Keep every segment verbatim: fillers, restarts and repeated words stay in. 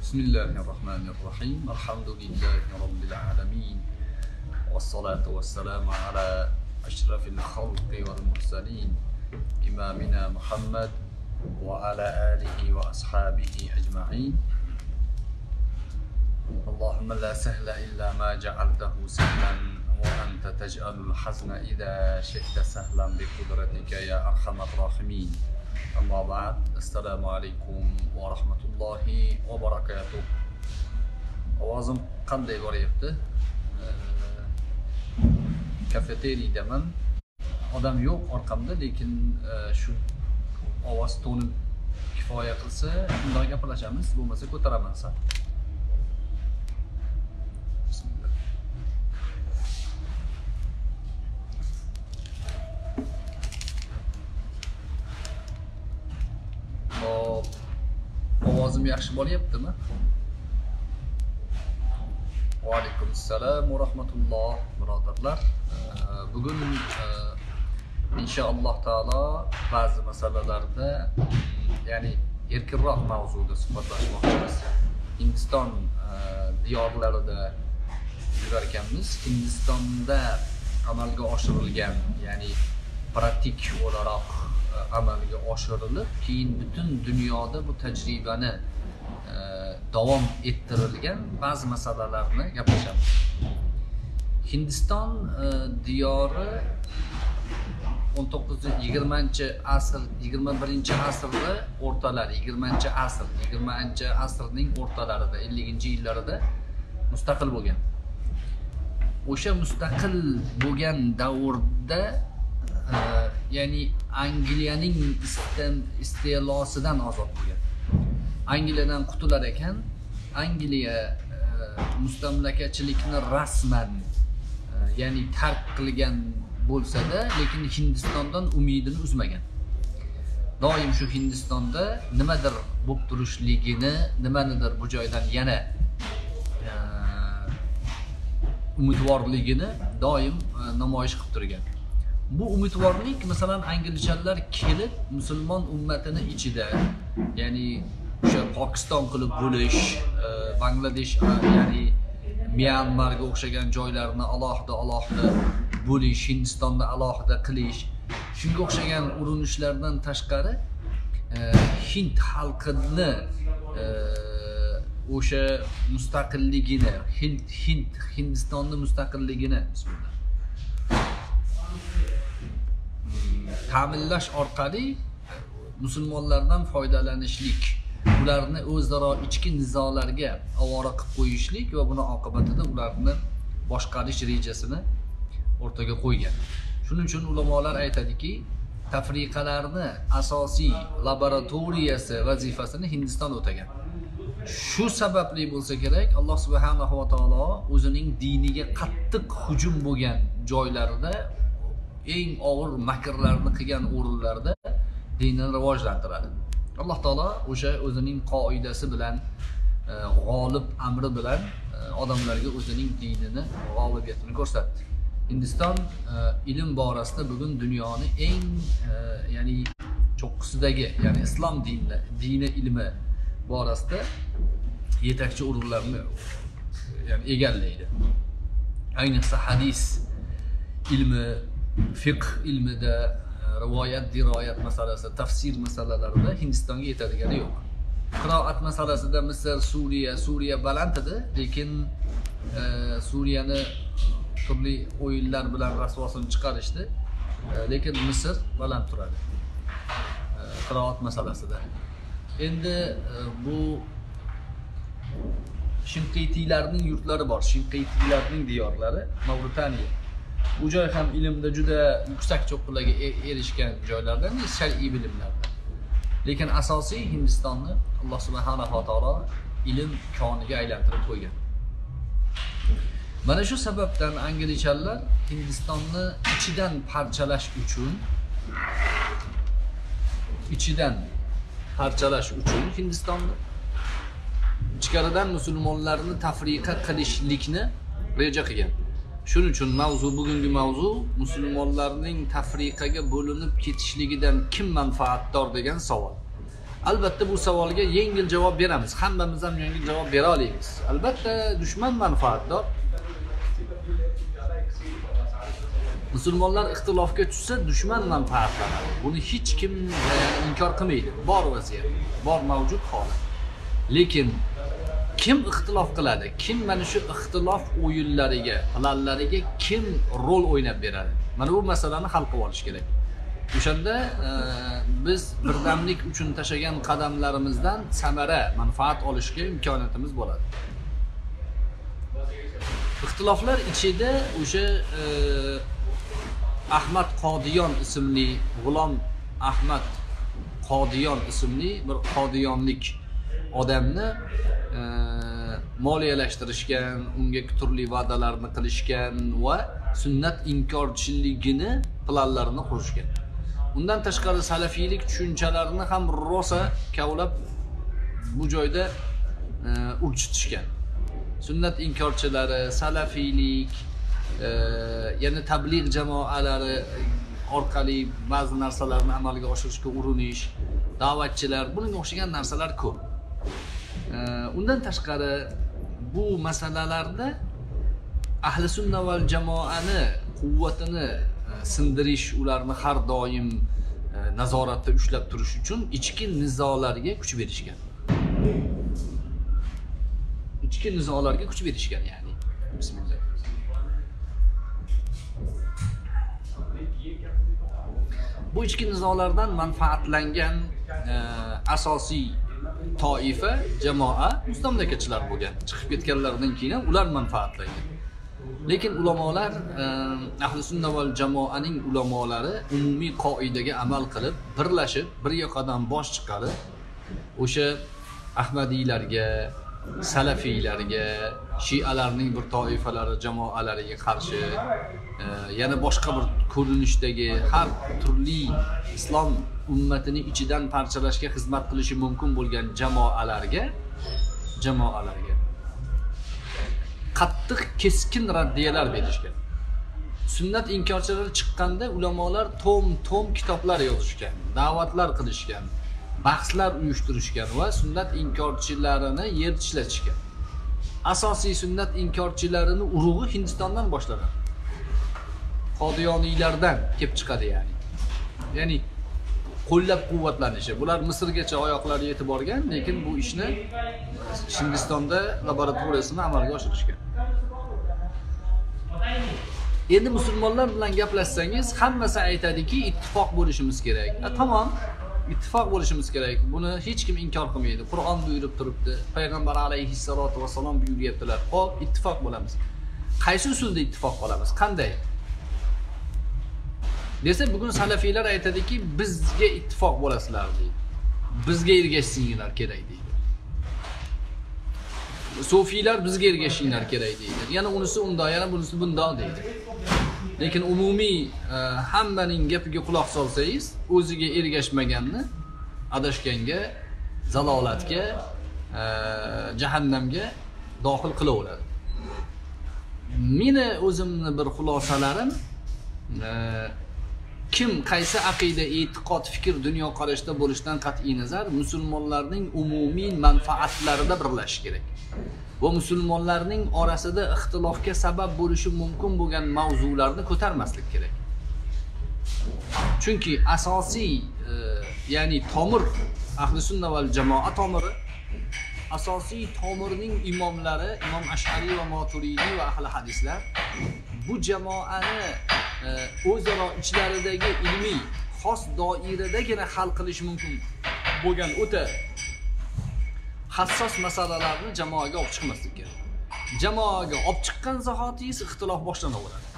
Bismillahirrahmanirrahim. Alhamdulillahi rabbil alamin. Wassalatu wassalamu ala ashrafil khalqi wal mursalin. Imamina Muhammad wa ala alihi wa ashabihi ajma'in. Allahumma la sahla illa ma ja'altahu sahlan wa anta taj'alul hazna idha shi'ta sahlan bi qudratika ya arhamar rahimin. Amma ba'd. Assalomu alaykum va rahmatullohi va barakatuh. Ovozim qanday boryapti? Kafeteriyaman. Odam yo'q orqamda, lekin shu ovoz toni kifoya qilsa, shunday gaplashamiz, bo'lmasa ko'taraman sal. Bismillah. Hop. Ovozim yaxshi bo'lyaptimi? Va alaykum assalom va rahmatulloh, birodarlar. Bugun inshaalloh taolo ba'zi masalalarda, ya'ni erkinroq mavzuda suhbatlashmoqchimiz. Hindiston diyorlarida yurar ekanmiz. Hindistonda amalga oshirilgan, ya'ni praktik o'laroq amalga oshirilib, keyin butun dunyoda bu tajribani davom ettirilgan ba'zi masalalarni gaplashamiz. Hindiston diyori o'n to'qqizinchi yigirmanchi asr, yigirma birinchi asrda o'rtalari, yigirmanchi asr, yigirmanchi asrning o'rtalarida, elliginchi yillarida mustaqil bo'lgan. O'sha mustaqil bo'lgan davrda ya'ni Angliyaning istilosidan ozod bo'lgan. Angliyadan qutular ekan. Angliya mustamlakachilikni rasman ya'ni tark qilgan bo'lsa-da, lekin Hindistondan umidini uzmagan. Doim shu Hindistonda nimadir bo'lib turishligini, nimanidir bu joydan yana umidvorligini doim namoyish qilib turgan. Bu umidvorlik, masalan, anglichalar kelib musulmon ummatini ichida, ya'ni o'sha Pokiston qilib bo'lish, Bangladesh, ya'ni Myanmarga o'xshagan joylarni alohida alohida bo'lish, Hindistonni alohida qilish, shunga o'xshagan urinishlardan tashqari Hind xalqini o'sha mustaqilligini, Hind Hind Hindistonni mustaqilligini bismillah ta'minlash orqali musulmonlardan foydalanishlik, ularni o'zaro ichki nizolarga ovora qilib qo'yishlik va buni oqibatida ularni boshqarish rejasini o'rtaga qo'ygan. Shuning uchun ulamolar aytadiki, tafriqalarni asosiy laboratoriyasi vazifasini Hindiston o'tagan. Shu sababli bo'lsa kerak, Alloh subhanahu va taolo o'zining diniga qattiq hujum bo'lgan joylarida, eng og'ir makrlarni qilgan o'rinlarda dinni rivojlantiradi. Alloh taolo o'sha o'zining qoidasi bilan, g'olib amri bilan odamlarga o'zining dinini, g'olibiyatini ko'rsatdi. Hindiston ilm borasida bugun dunyoni eng ya'ni cho'qqisidagi, ya'ni islom dini, dini ilmi borasida yetakchi o'rinlarni ya'ni egallaydi. Ayniqsa hadis ilmi, fiqh ilmida, rivoyat, diroyat masalasi, tafsir masalalarida Hindistonga yetadigani yo'q. Qiroat masalasida Misr, Suriya, Suriya baland edi, lekin Suriyani turli o'yinlar bilan rasvosini chiqarishdi, lekin Misr baland turadi qiroat masalasida. Endi bu Shinqitiylarning yurtlari bor, Shinqitiylarning diyorlari, Mavritaniya. Bu joy ham ilmda juda yuksak cho'qqilarga erishgan joylardan, shar'iy bilimlardan. Lekin asosiy Hindistonni Alloh subhanahu va taolo ilm koniga aylantirib qo'ygan. Mana shu sababdan anglichalar Hindistonni ichidan parchalash uchun ichidan parchalash uchun Hindistonni ichkaridan musulmonlarni tafriqa qilishlikni reja qilgan. Shuning uchun mavzu, bugungi mavzu musulmonlarning tafriqaga bo'linib ketishligidan kim manfaatdor degan savol. Albatta bu savolga yengil javob beramiz. Hammamiz ham yengil javob bera olamiz. Albatta dushman manfaatdor. Musulmonlar ixtilofga tushsa dushman manfaatlanadi. Buni hech kim inkor qilmaydi. Bor vaziyat, bor mavjud holat. Lekin kim ixtilof qiladi? Kim mana shu ixtilof o'yinlariga, planlariga kim rol o'ynab beradi? Mana bu masalani hal qilib olish kerak. O'shanda e, biz birdamlik uchun tashagan qadamlarimizdan samara, manfaat olishga imkoniyatimiz bo'ladi. Ixtiloflar ichida o'sha e, Ahmad Qodiyon ismli, G'ulom Ahmad Qodiyon ismli bir qodiyonlik odamni e, moliyalashtirishgan, unga turli va'dalarni qilishgan va sunnat inkorchiligini planlarini qurishgan. Undan tashqari salafiylik tushunchalarini ham rosa kavlab bu joyda e, urchitishgan. Sunnat inkorchilari, salafiylik, e, yana tabligh jamoalari orqali ba'zi narsalarni amalga oshirishga urinish, da'vatchilar, bunga o'xshagan narsalar ko'p. E, undan tashqari bu masalalarda ahli sunna val jamoani quvvatini sindirish, ularni har doim nazoratda ushlab turish uchun ichki nizolarga kuch berishgan. Ichki nizolarga kuch berishgan, ya'ni. Bismillah. Bu ichki nizolardan manfaatlangan e, asosiy toifa, jamoa mustamlakachilar bo'lgan. Chiqib ketganlaridan keyin ham ular manfaatlangan. Lekin ulamolar, ahli sunna val jamoaning ulamolari umumiy qoidaga amal qilib, birlashib, bir yoqadan bosh chiqarib, o'sha Ahmadiylarga, salafiylarga, shialarning bir toifalari, jamoalariga qarshi, yana boshqa bir ko'rinishdagi har turli islom ummatini ichidan parchalashga xizmat qilishi mumkin bo'lgan jamoalarga, jamoalarga qattiq keskin raddiyalar berishgan. Sunnat inkorchilari chiqqanda ulamolar tom-tom kitoblar yozishgan, da'vatlar qilishgan, bahslar uyushtirishgan va sunnat inkorchilarini yer tishlatishgan. Asosiy sunnat inkorchilarini urug'i Hindistondan boshlanadi. Qodiyoniylardan kelib chiqadi, ya'ni. Ya'ni qo'llab-quvvatlanishi. Bular Misrgacha oyoqlari yetib borgan, lekin bu ishni Hindistonda laboratoriyasini amalga oshirishgan. Endi musulmonlar bilan gaplashsangiz, hammasi aytadiki, ittifoq bo'lishimiz kerak. Ha, tamom, ittifoq bo'lishimiz kerak. Buni hech kim inkor qilmaydi. Qur'on buyurib turibdi. Payg'ambar alayhissalatu vassalom buyuryaptilar. Xo'p, ittifoq bo'lamiz. Qaysi usulda ittifoq qilamiz? Qanday? Desa, bugun salafiylar aytadiki, bizga ittifoq bo'lasizlar deydi. Bizga ergashsinglar kerak deydi. Sufiylar bizga ergashinglar kerak deydi. Yana unisi undoq, yana bunisi bundoq deydi. Lekin umumiy hammaning gapiga quloq solsangiz, o'ziga ergashmaganni adashganga, zalolatga, jahannamga dohil qilaveradi. Meni o'zimni bir xulosalarim, kim qaysi aqida, e'tiqod, fikr, dunyo qarashda bo'lishidan qat'iy nazar musulmonlarning umumiy manfaatlarida birlashish kerak. Va musulmonlarning orasida ixtilofga sabab bo'lishi mumkin bo'lgan mavzularni ko'tarmaslik kerak. Chunki asosiy, e, ya'ni tomir, ahli sunna val jamoa tomiri, asosiy tomirning imomlari, Imom Ash'ari va Maturidi va ahli hadislar bu jamoani e, o'zaro ichlaridagi ilmiy xos doiradagina hal qilish mumkin bo'lgan o'ta hassos masalalarni jamoaga olib chiqmaslik kerak. Jamoaga olib chiqqan zahotingiz ixtilof boshlanaveradi.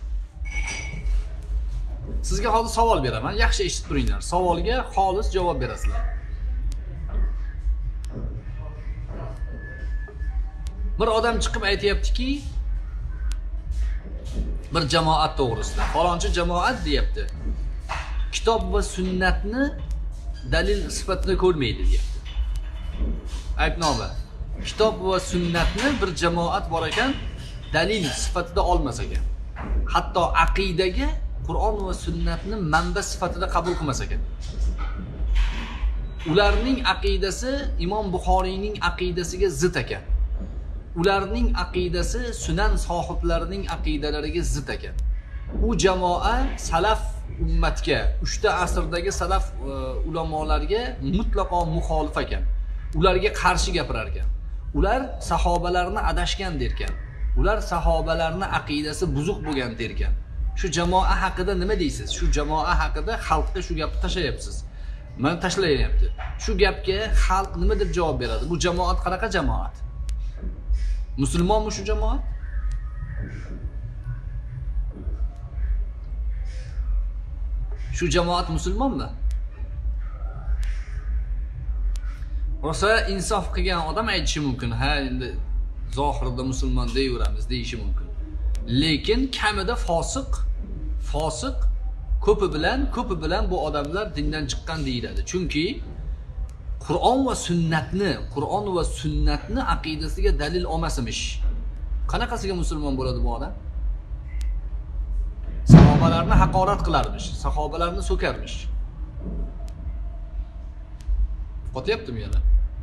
Sizga hozir savol beraman, yaxshi eshitib turinglar. Savolga xolis javob berasizlar. Bir odam chiqib aytayaptiki, bir jamoat to'g'risida, falonchi jamoat deyapti. Kitob va sunnatni dalil sifatida ko'rmaydi deyapti. Aybnoma. Kitob va sunnatni bir jamoat bor ekan, dalil sifatida olmas ekan. Hatto aqidaga Qur'on va sunnatni manba sifatida qabul qilmas ekan. ularning aqidasi Imom Buxoriyning aqidasiga zid ekan. Ularning aqidasi Sunan sohiblarining aqidalariga zid ekan. U jamoa salaf ummatga, uchta asrdagi salaf ulamolarga mutlaqo muxolif ekan. Ularga qarshi gapirar ekan. Ular sahobalarni adashgan derkan. Ular sahobalarni aqidasi buzuq bo'lgan derkan. Shu jamoa haqida nima deysiz? Shu jamoa haqida xalqqa shu gapni tashlayapsiz. Men tashlayapti. Shu gapga xalq nima deb javob beradi? Bu jamoat qanaqa jamoat? Musulmonmi shu jamoat? Shu jamoat musulmonmi? Rosa insof qilgan odam aytishi mumkin. Ha, endi zohirda musulmon deyveramiz deyishi mumkin. Lekin kamida fosiq, fosiq ko'pi bilan, ko'pi bilan bu odamlar dindan chiqqan deyiladi. Chunki Qur'on va sunnatni, Qur'on va sunnatni aqidasiga dalil olmasimish. Qanaqasiga musulmon bo'ladi bu odam? Sahobalarni haqorat qilarmish, sahobalarni so'karmish. Qo'tyaptimi yana?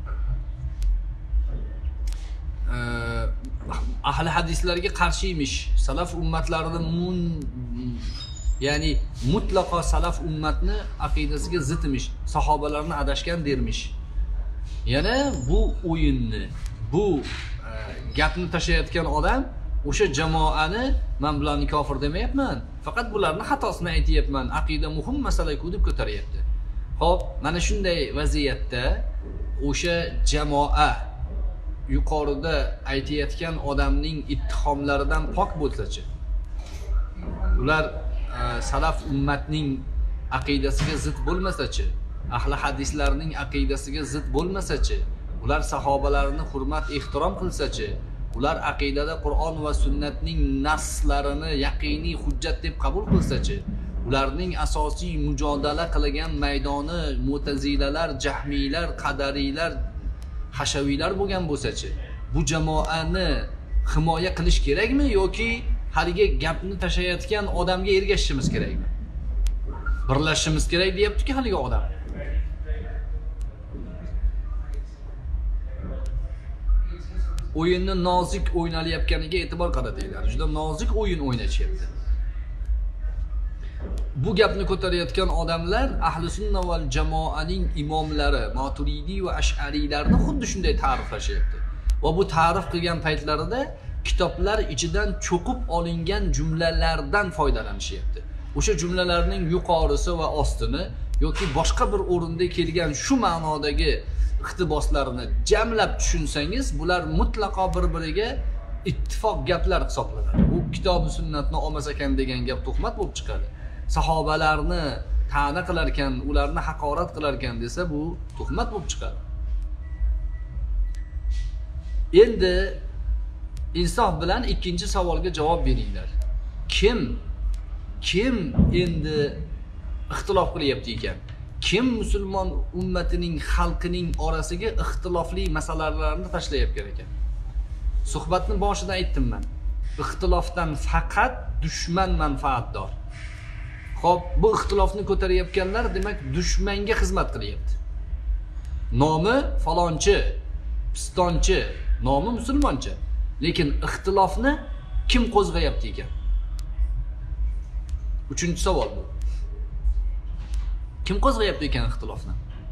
Ahli hadislarga qarshiymish. Salaf ummatlarini mun ya'ni mutlaqo salaf ummatni aqidasiga zidmish. Sahobalarni adashgan dermish. Yana bu o'yinni, bu e, gapni tashlayotgan odam o'sha jamoani men bularni kofir demayapman. Faqat bularni xatosini aytayapman. Aqida muhim masala-ku deb ko'taryapti. Xo'p, mana shunday vaziyatda o'sha jamoa yuqorida aytayotgan odamning ittihomlaridan pok bo'lsa-chi, ular e, salaf ummatning aqidasiga zid bo'lmasa-chi, ahli hadislarning aqidasiga zid bo'lmasa-chi, ular sahobalarni hurmat, ehtirom qilsa-chi, ular aqidada Qur'on va sunnatning naslarini yaqiniy hujjat deb qabul qilsa-chi, ularning asosiy mujodala qilgan maydoni Mu'tazilalar, Jahmiylar, Qadariylar, Hashaviylar bo'lgan bo'lsa-chi, bu jamoani himoya qilish kerakmi yoki haligi gapni tashlayotgan odamga ergashishimiz kerakmi? Birlashishimiz kerak deyapti-ku haligi odam. O'yinni nozik o'ynalayotganiga e'tibor qaratinglar. Juda nozik o'yin o'ynashyapti. Bu gapni ko'tarayotgan odamlar ahli sunna val jamoaning imomlari, Maturidiy va Ash'ariylarni xuddi shunday ta'riflashyapti. Va bu ta'rif qilgan paytlarida kitoblar ichidan cho'qib olingan jumlalardan foydalanishyapti. O'sha jumlalarning yuqorisi va ostini yoki boshqa bir o'rinda kelgan shu ma'nodagi iqtiboslarni jamlab tushunsangiz, bular mutlaqo bir-biriga ittifoq gaplar hisoblanadi. Bu kitob-u sunnatni olmas ekan degan gap tuhmat bo'lib chiqadi. Sahobalarni ta'na qilar ekan, ularni haqorat qilar ekan desa, bu tuhmat bo'lib chiqadi. Endi insof bilan ikkinchi savolga javob beringlar. Kim kim endi ixtilof qilyapti ekan? Kim musulmon ummatining, xalqining orasiga ixtilofli masalalarni tashlayapti ekan? Suhbatni boshida aytdim men. Ixtilofdan faqat dushman manfaatdor. Xo'p, bu ixtilofni ko'tarayotganlar demak dushmanga xizmat qilyapti. Nomi falonchi, pistonchi, nomi musulmoncha. Lekin ixtilofni kim qo'zg'ayapti ekan? Uchinchi savol bu. Kim qo'zg'ayapti ekan ixtilofni?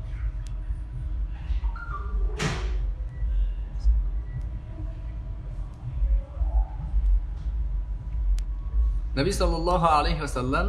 Nabiy sallallohu alayhi vasallam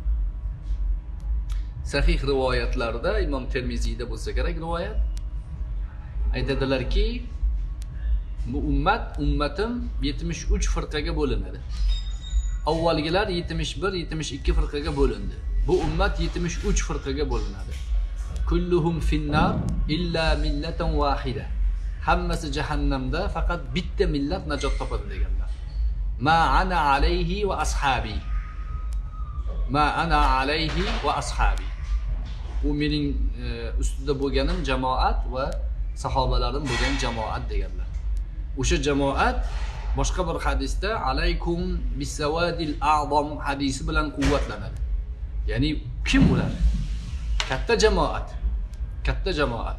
sahih rivoyatlarda, Imom Termiziyda bo'lsa kerak rivoyat, aytadilarki, bu ummat, ummatim yetmish uch firqaga bo'linadi. Avvalgilar yetmish bir yetmish ikki firqaga bo'lindi. Bu ummat yetmish uch firqaga bo'linadi. Kulluhum finnar illa millatan wahida. Hammasi jahannamda, faqat bitta millat najot topadi deganlar. Ma ana alayhi va ashabi. Ma ana alayhi va ashabi. U mening ustida bo'lganim jamoat va sahobalarim bo'lgan jamoat deganlar. O'sha jamoat boshqa bir hadisda alaykum bisawadil a'zam hadisi bilan quvvatlanadi. Ya'ni kim ular? Katta jamoat. katta jamoat.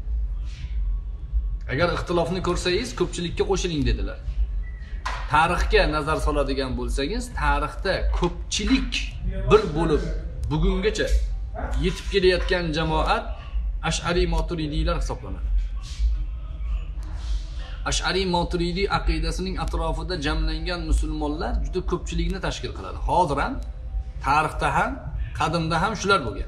Agar ixtilofni ko'rsangiz, ko'pchilikka qo'shiling dedilar. Tarixga nazar soladigan bo'lsangiz, tarixda ko'pchilik bir bo'lib bugungacha yetib kelayotgan jamoat Ash'ari Maturidiylar hisoblanadi. Ash'ari Maturidi aqidasining atrofida jamlangan musulmonlar juda ko'pchilikni tashkil qiladi. Hozir ham, tarixda ham, qadimda ham shular bo'lgan.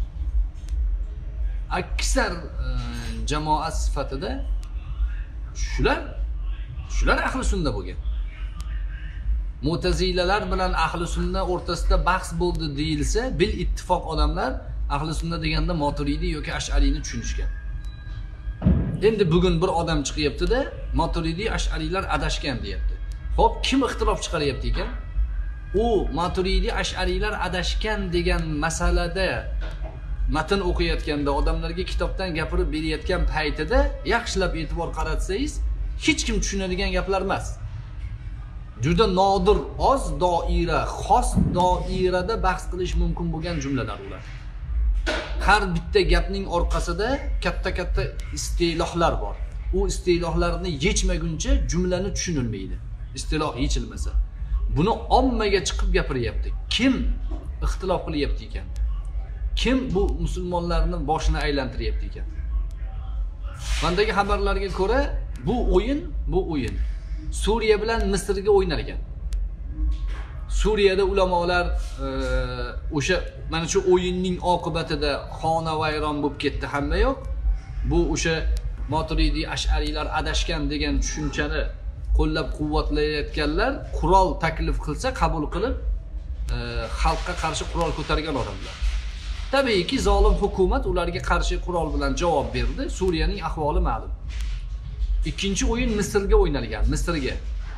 Aksar e, jamoat sifatida shular shular ahli sunna bo'lgan. Mu'tazilalar bilan ahli sunna o'rtasida bahs bo'ldi deyilsa, bil ittifoq odamlar ahli sunna deganda Maturidi yoki Ash'ariyni tushunishgan. Endi bugun bir odam chiqyapti-da, Maturidi Ash'ariylar adashgan deyapti. Xo'p, kim ixtilof chiqaryapti ekan? U Maturidi Ash'ariylar adashgan degan masalada matn o'qiyotganda, odamlarga kitobdan gapirib berayotgan paytida yaxshilab e'tibor qaratsangiz, hech kim tushunadigan gaplar emas. Juda nodir, oz doira, xos doirada bahs qilish mumkin bo'lgan jumlalar ular. Har bitta gapning orqasida katta-katta istilohlar bor. U istilohlarni yechmaguncha jumlani tushunilmaydi. Istiloh yechilmasa. Buni ommaga chiqib gapiryapti. Kim ixtilof qilyapti ekan? Kim bu musulmonlarning boshini aylantiryapti ekan? Mendagi xabarlarga ko'ra, bu o'yin, bu o'yin Suriya bilan Misrga o'ynar ekan. Suriyada ulamolar o'sha mana shu o'yinning oqibatida xona vayron bo'lib ketdi, hamma yo'q. Bu o'sha Maturidi Ash'ariylar adashgan degan tushunchani qo'llab-quvvatlayotganlar qurol taklif qilsa qabul qilib xalqqa qarshi qurol ko'targan odamlar. Tabiiyki zolim hukumat ularga qarshi qurol bilan javob berdi. Suriyaning ahvoli ma'lum. Ikkinchi o'yin Misrga o'ynalgan, Misrga.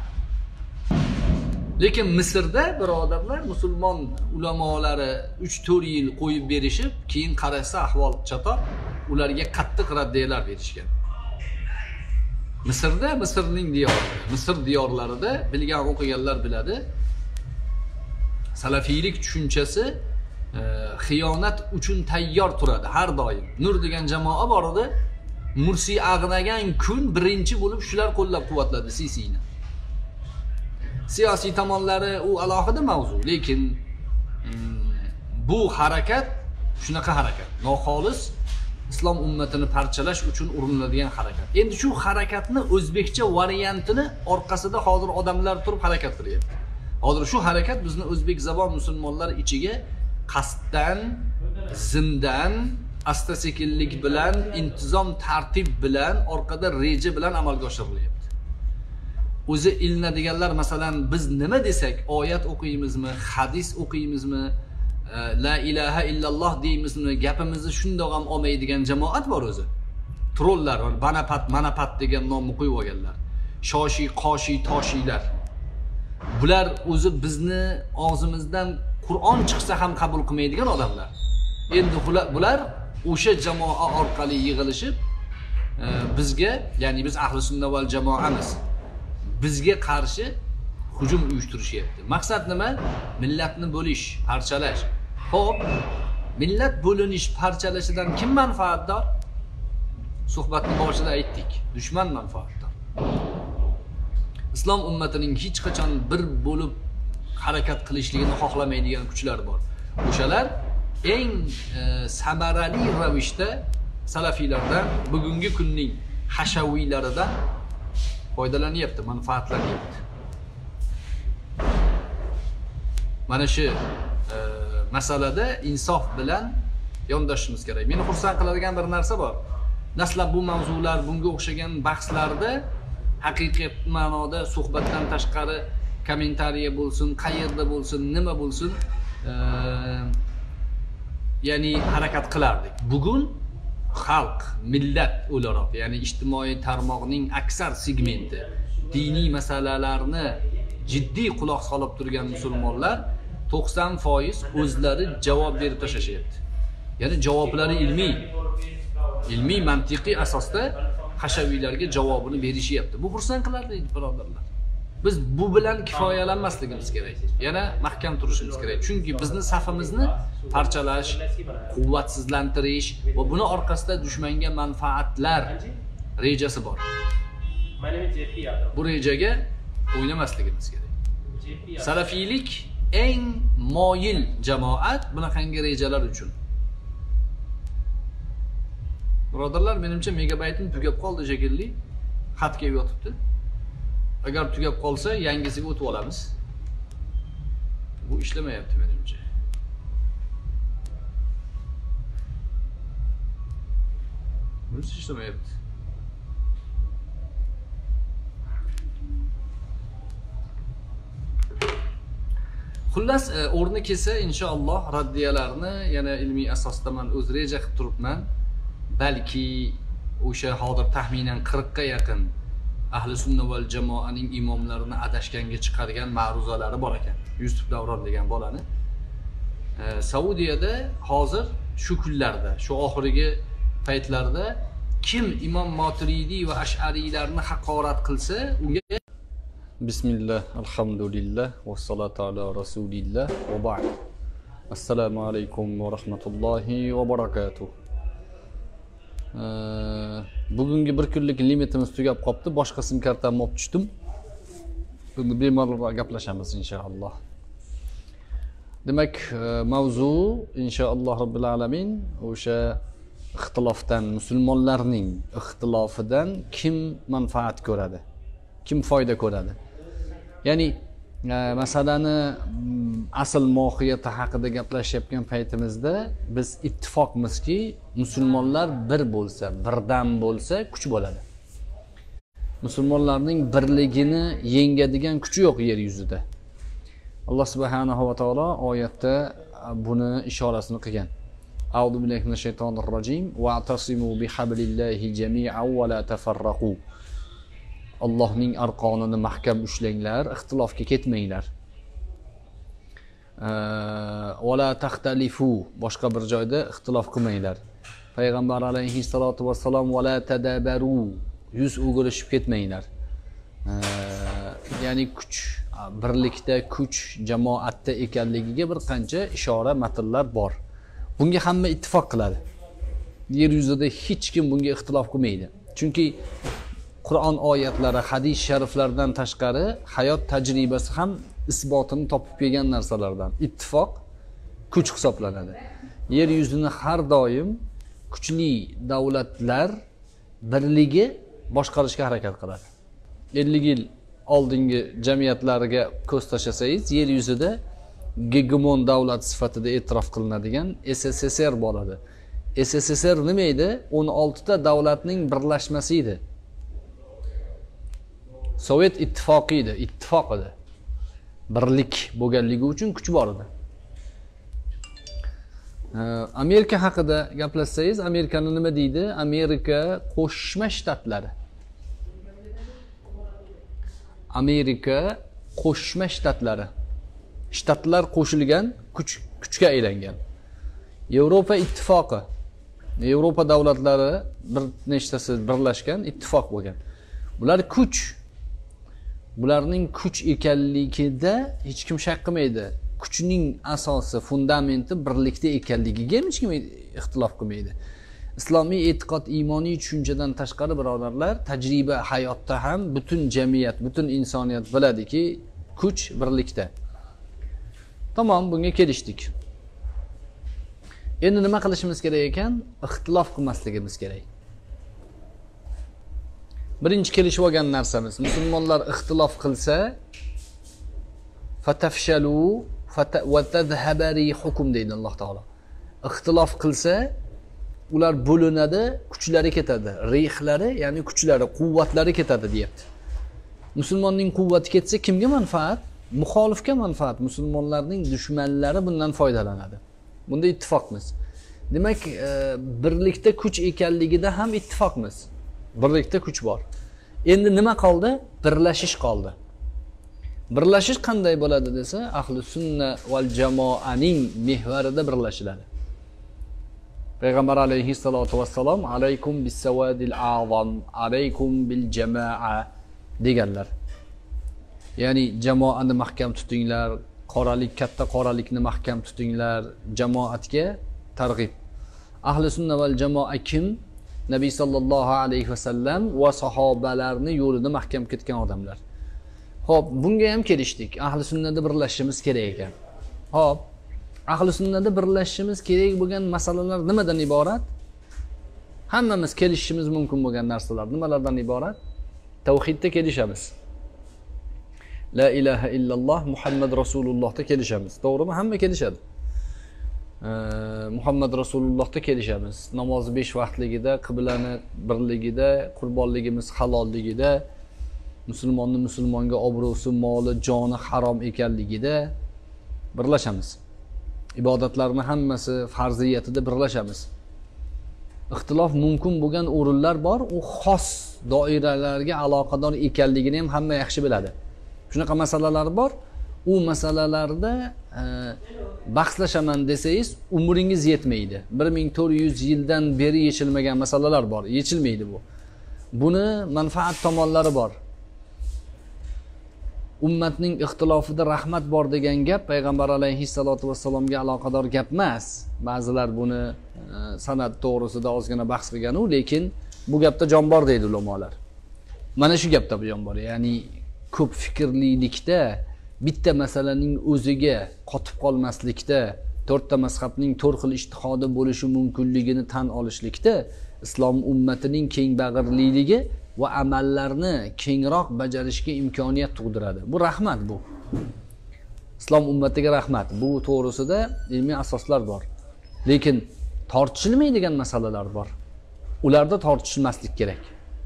Lekin Misrda birodarlar musulmon ulamolari uch to'rt yil qo'yib berishib, keyin qarasa ahvol chatoq, ularga qattiq raddiyalar berishgan. Misrda, Misrning diyorida, Misr diyorlarida bilgan o'qiganlar biladi. Salafiylik tushunchasi e, xiyonat uchun tayyor turadi har doim. Nur degan jamoa bor edi. Mursi ag'nagan kun birinchi bo'lib shular qo'llab-quvvatladi Sisini. Siyosiy tomonlari u alohida mavzu, lekin bu harakat shunaqa harakat, noxolis islom ummatini parchalash uchun urinadigan harakat. Endi shu harakatni o'zbekcha variantini orqasida hozir odamlar turib harakat qilyapti. Hozir shu harakat bizni o'zbek zabon musulmonlar ichiga qasddan, zimdan, asta-sekinlik bilan, intizom, tartib bilan, orqada reja bilan amalga oshirilyapti. O'zi ilinadiganlar masalan biz nima desak, oyat o'qiymizmi, hadis o'qiymizmi, la ilaha illalloh deymizmi, gapimizni shundoq ham olmaydigan jamoat bor o'zi. Trollar, banapat, manapat degan nomni qo'yib olganlar. Shoshi, qoshi, toshiylar. Bular o'zi bizni og'zimizdan Qur'on chiqsa ham qabul qilmaydigan odamlar. Endi bular o'sha jamoa orqali yig'ilishib bizga, ya'ni biz ahli sunna val jamoamiz, bizga qarshi hujum uyushtirishyapti. Maqsad nima? Millatni bo'lish, parchalash. Xo'p, millat bo'linish, parchalashidan kim manfaatdor? Suhbatning boshida aytdik, dushman manfaatdor. Islom ummatining hech qachon bir bo'lib harakat qilishligini xohlamaydigan kuchlar bor. O'shalar eng e, samarali ravishda salafiylardan, bugungi kunning hashaviylaridan foydalanyapti, manfaatlanyapti. Mana shu e, masalada insof bilan yondashishimiz kerak. Meni xursand qiladigan bir narsa bor. Dastlab bu mavzular, bunga o'xshagan bahslarda haqiqiy ma'noda suhbatdan tashqari kommentariya bo'lsin, qayerda bo'lsin, nima bo'lsin, e, ya'ni harakat qilardik. Bugun xalq, millat o'laroq, ya'ni ijtimoiy tarmoqning aksar segmenti diniy masalalarni jiddiy quloq solib turgan musulmonlar to'qson foiz o'zlari javob berib tashlashyapti. Ya'ni javoblari ilmiy, ilmiy mantiqiy asosda hashaviylarga javobini berishyapti. Bu xursand qilardi birodarlar. Biz bu bilan kifoyalanmasligimiz kerak. Yana mahkam turishimiz kerak. Chunki bizni safimizni parchalash, quvvatsizlantirish va buni orqasida dushmanga manfaatlar rejasi bor. Bu rejaga o'ynamasligimiz kerak. Salafiylik eng moyil jamoat bunaqangi rejalar uchun. Birodarlar, menimcha megabaytim tugab qoldi shekilli. Xat kelib yotibdi. Agar tugab qolsa, yangisiga o'tib olamiz. Bu ishlamayapti menimcha. Bu ishlamayapti. Xullas, o'rni kelsa inshaalloh raddiyalarni yana ilmiy asosda men o'z reja qilib turibman. Balki o'sha hozir taxminan qirq ga yaqin ahli sunna val jamoaning imomlarini adashganga chiqargan ma'ruzalari bor ekan. Yusuf Davron degan bolani. Saudiyada hozir shu kunlarda, shu oxirgi paytlarda kim Imom Moturidi va Ash'ariylarni haqorat qilsa, unga Bismillah, alhamdulillah, va salatu ala rasulillah, va ba'd. Assalomu alaykum va rahmatullohi va barakatuh. Bugungi bir kunlik limitimiz tugab qopti. Boshqa sim kartamni olib tushdim. Buni bemalol gaplashamiz inshaalloh. Demak, mavzu inshaalloh robbil alamin o'sha ixtilofdan, musulmonlarning ixtilofidan kim manfaat ko'radi? Kim foyda ko'radi? Ya'ni masalani asl mohiyati haqida gaplashayotgan paytimizda biz ittifoqmizki, musulmonlar bir bo'lsa, birdan bo'lsa kuch bo'ladi. Musulmonlarning birligini yengadigan kuchi yo'q yer yuzida. Alloh subhanahu va taolo oyatda buni ishorasini qilgan. A'udhu billahi minash shaytonir rojim wa'tasimu bihablillahi jami'an va la tafarraqu. Allohning arqonini mahkam ushlanglar, ixtilofga ketmanglar. Wala taxtalifu, boshqa bir joyda ixtilof qilmanglar. Payg'ambar alayhissalatu vassalom wala tadabaru, yuz o'girishib ketmanglar. Ya'ni kuch, birlikda kuch jamoatda ekanligiga bir qancha ishora matnlar bor. Bunga hamma ittifoq qiladi. Yer yuzida hech kim bunga ixtilof qilmaydi. Chunki Qur'on oyatlari, hadis shariflardan tashqari hayot tajribasi ham isbotini topib kelgan narsalardan ittifoq kuch hisoblanadi. Yer yuzini har doim kuchli davlatlar birligi boshqarishga harakat qiladi. ellik yil oldingi jamiyatlariga ko'z tashlasangiz, yer yuzida gegemon davlat sifatida e'tirof qilinadigan S S S R bo'ladi. S S S R nima edi? o'n olti ta davlatning birlashmasi edi. Sovet ittifoqi edi, ittifoq edi. Birlik bo'lganligi uchun kuch bor edi. Amerika haqida gaplashsangiz, Amerikani nima deydi? Amerika Qo'shma Shtatlari. Amerika Qo'shma Shtatlari. Shtatlar qo'shilgan, kuch kuchga aylangan. Yevropa ittifoqi. Yevropa davlatlari bir nechtasi birlashgan ittifoq bo'lgan. Bular kuch. Bularning kuch ekanligida hech kim shak qilmaydi. Kuchning asosi, fundamenti birlikda ekanligiga hech kim ixtilof qilmaydi. Islomiy e'tiqod, iymoniy tushunchadan tashqari birodarlar, tajriba hayotda ham butun jamiyat, butun insoniyat biladiki, kuch birlikda. Tamam, bunga kelishdik. Endi nima qilishimiz kerak ekan? Ixtilof qilmasligimiz kerak. Birinchi kelishib olgan narsamiz, musulmonlar ixtilof qilsa, fatafshalu va tadhhaba rihukum deydi Alloh taolo. Ixtilof qilsa, ular bo'linadi, kuchlari ketadi. Rihlari, ya'ni kuchlari, quvvatlari ketadi, deyapti. Musulmonning quvvati ketsa kimga manfaat? Muxolifga manfaat. Musulmonlarning dushmanlari bundan foydalanadi. Bunda ittifoqmiz. Demak, birlikda kuch ekanligida ham ittifoqmiz. Birlikda kuch bor. Endi nima qoldi? Birlashish qoldi. Birlashish qanday bo'ladi desa, ahli sunna val jamoaning mehvarida birlashiladi. Payg'ambar alayhissalatu vassalom alaykum bis-sawadil a'zam, alaykum bil jamaa deganlar. Ya'ni jamoani mahkam tutinglar, qoralik, katta qoralikni mahkam tutinglar, jamoatga targ'ib. Ahli sunna val jamoa kim? Nabiy sallallohu alayhi vasallam va sahobalarni yo'lida mahkam ketgan odamlar. Xo'p, bunga ham kelishdik. Ahli sunnada birlashishimiz kerak ekan. Xo'p, ahli sunnada birlashishimiz kerak bo'lgan masalalar nimadan iborat? Hammamiz kelishishimiz mumkin bo'lgan narsalar nimalardan iborat? Tavhidda kelishamiz. La ilaha illalloh Muhammad Rasulullohda kelishamiz. To'g'rimi? Hamma kelishadi. Muhammad Rasulullohda kelishamiz. Namoz besh vaqtligida, qiblani birligida, qurbonligimiz halolligida, musulmonni musulmonga obro'si, moli, joni harom ekanligida birlashamiz. Ibodatlarni hammasi farziyatida birlashamiz. Ixtilof mumkin bo'lgan o'rinlar bor, u xos doiralarga aloqador ekanligini ham hamma yaxshi biladi. Shunaqa masalalar bor. U masalalarda e, bahslashaman desangiz, umringiz yetmaydi. bir ming to'rt yuz yildan beri yechilmagan masalalar bor. Yechilmaydi bu. Buni manfaat tomonlari bor. Ummatning ixtilofida rahmat bor degan gap payg'ambar alayhissalatu vassalomga aloqador gap emas. Ba'zilar buni e, sanad to'g'risida ozgina bahs qilgan, lekin bu gapda jon bor deydi ulamolar. Mana shu gapda bu jon bor. Ya'ni ko'p fikrlilikda, bitta masalaning o'ziga qotib qolmaslikda, to'rtta mazhabning to'rt xil ijtihodi bo'lishi mumkinligini tan olishlikda islom ummatining keng bag'irliligi va amallarni kengroq bajarishga imkoniyat tug'diradi. Bu rahmat bu. Islom ummatiga rahmat. Bu to'g'risida ilmiy asoslar bor. Lekin tortishilmaydigan masalalar bor. Ularda tortishilmaslik kerak.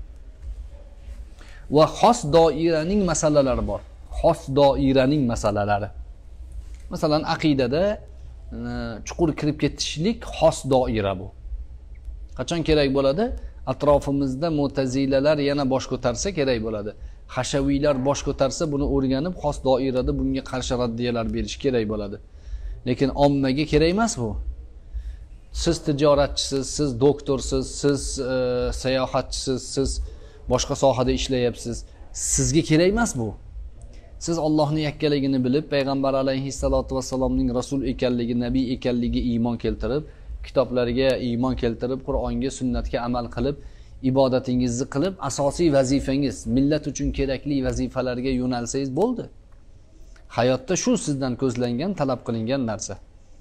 Va xos doiraning masalalari bor. Xos doiraning masalalari. Masalan, aqidada chuqur kirib ketishlik xos doira bu. Qachon kerak bo'ladi? Atrofimizda Mu'tazilalar yana bosh ko'tarsa kerak bo'ladi. Hashaviylar bosh ko'tarsa buni o'rganib xos doirada bunga qarshi raddiyalar berish kerak bo'ladi. Lekin ommaga kerak emas bu. Siz tijoratchisiz, siz doktorsiz, siz e, sayohatchisiz, siz boshqa sohada ishlayapsiz. Sizga kerak emas bu. Siz Allohning yakkaligini bilib, payg'ambar alayhissalatu vassalomning rasul ekanligi, nabiy ekanligi iymon keltirib, kitoblariga iymon keltirib, Qur'onga, sunnatga amal qilib, ibodatingizni qilib, asosiy vazifangiz, millat uchun kerakli vazifalarga yo'nalsangiz bo'ldi. Hayotda shu sizdan ko'zlangan, talab qilingan narsa.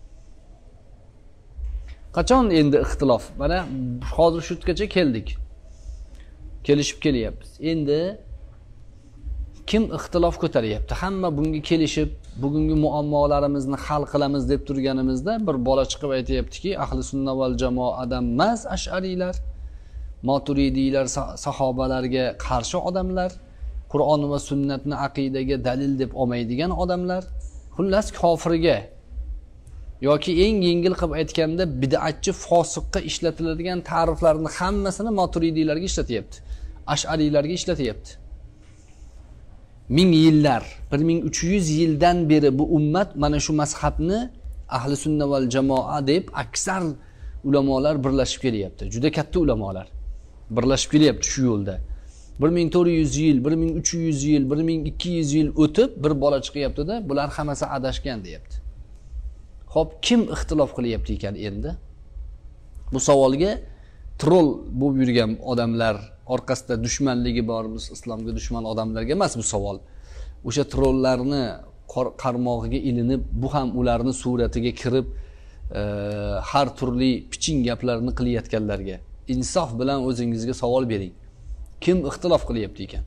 Qachon endi ixtilof? Mana hozir shutgacha keldik. Kelishib kelyapmiz. Endi kim ixtilof ko'taryapti? Hamma bunga kelishib, bugungi muammolarimizni hal qilamiz deb turganimizda bir bola chiqib aytayaptiki, ahli sunna val jamoadan emas ash'ariylar, maturidiylar sahobalarga qarshi odamlar, Qur'on va sunnatni aqidaga dalil deb olmaydigan odamlar, xullas kofirga yoki eng yengil qilib aytganda bid'atchi, fosiqqa ishlatiladigan ta'riflarni hammasini maturidiylarga ishlatyapti. Ash'ariylarga ishlatyapti. Ming yillar, bir ming uch yuz yildan beri bu ummat mana shu mazhabni ahli sunna val jamoa deb aksar ulamolar birlashib kelyapti. Juda katta ulamolar birlashib kelyapti shu yo'lda. bir ming to'rt yuz yil, bir ming uch yuz yil, bir ming ikki yuz yil o'tib bir bola chiqyapti-da, bular hammasi adashgan deyapti. Xo'p, kim ixtilof qilyapti ekan endi? Bu savolga troll bo'lib yurgan odamlar, orqasida dushmanligi bor, islomga dushman odamlarga emas bu savol. O'sha trolllarni qarmog'iga ilinib, bu ham ularni suratiga kirib, e, har turli piching gaplarni qilayotganlarga insof bilan o'zingizga savol bering. Kim ixtilof qilyapti ekan?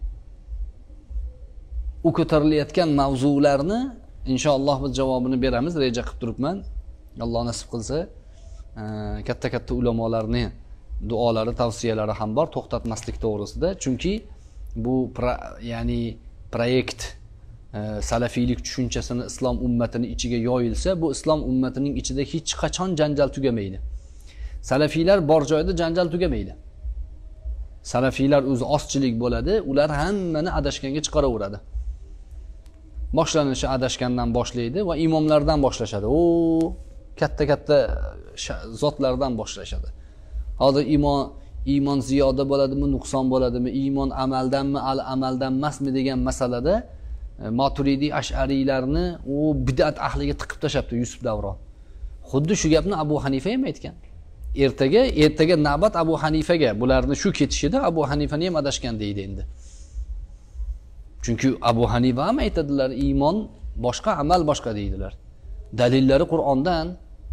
U ko'tarilayotgan mavzularni inshaalloh biz javobini beramiz, reja qilib turibman. Alloh nasib qilsa, katta-katta ulamolarning duolari, tavsiyalari ham bor to'xtatmaslik to'g'risida. Chunki bu pra, ya'ni proyekt e, salafiylik tushunchasini islom ummatining ichiga yoyilsa, bu islom ummatining ichida hech qachon janjal tugamaydi. Salafiylar bor joyda janjal tugamaydi. Salafiylar o'zi ozchilik bo'ladi, ular hammani adashganga chiqaraveradi. Boshlanishi adashgandan boshlaydi va imomlardan boshlashadi. O katta-katta zotlardan boshlashadi. Hozir iymon iymon ziyoda bo'ladimi, nuqson bo'ladimi, iymon amaldanmi, al amaldan emasmi degan masalada Maturidiy Ash'ariylarni u bid'at ahliga tiqib tashlabdi Yusuf Davron. Xuddi shu gapni Abu Hanifa ham aytgan. Ertaga ertaga navbat Abu Hanifaga, bularni shu ketishida Abu Hanifani ham adashgan deydi endi. Chunki Abu Hanifa ham aytadilar, iymon boshqa, amal boshqa deydilar. Dalillari Qur'ondan.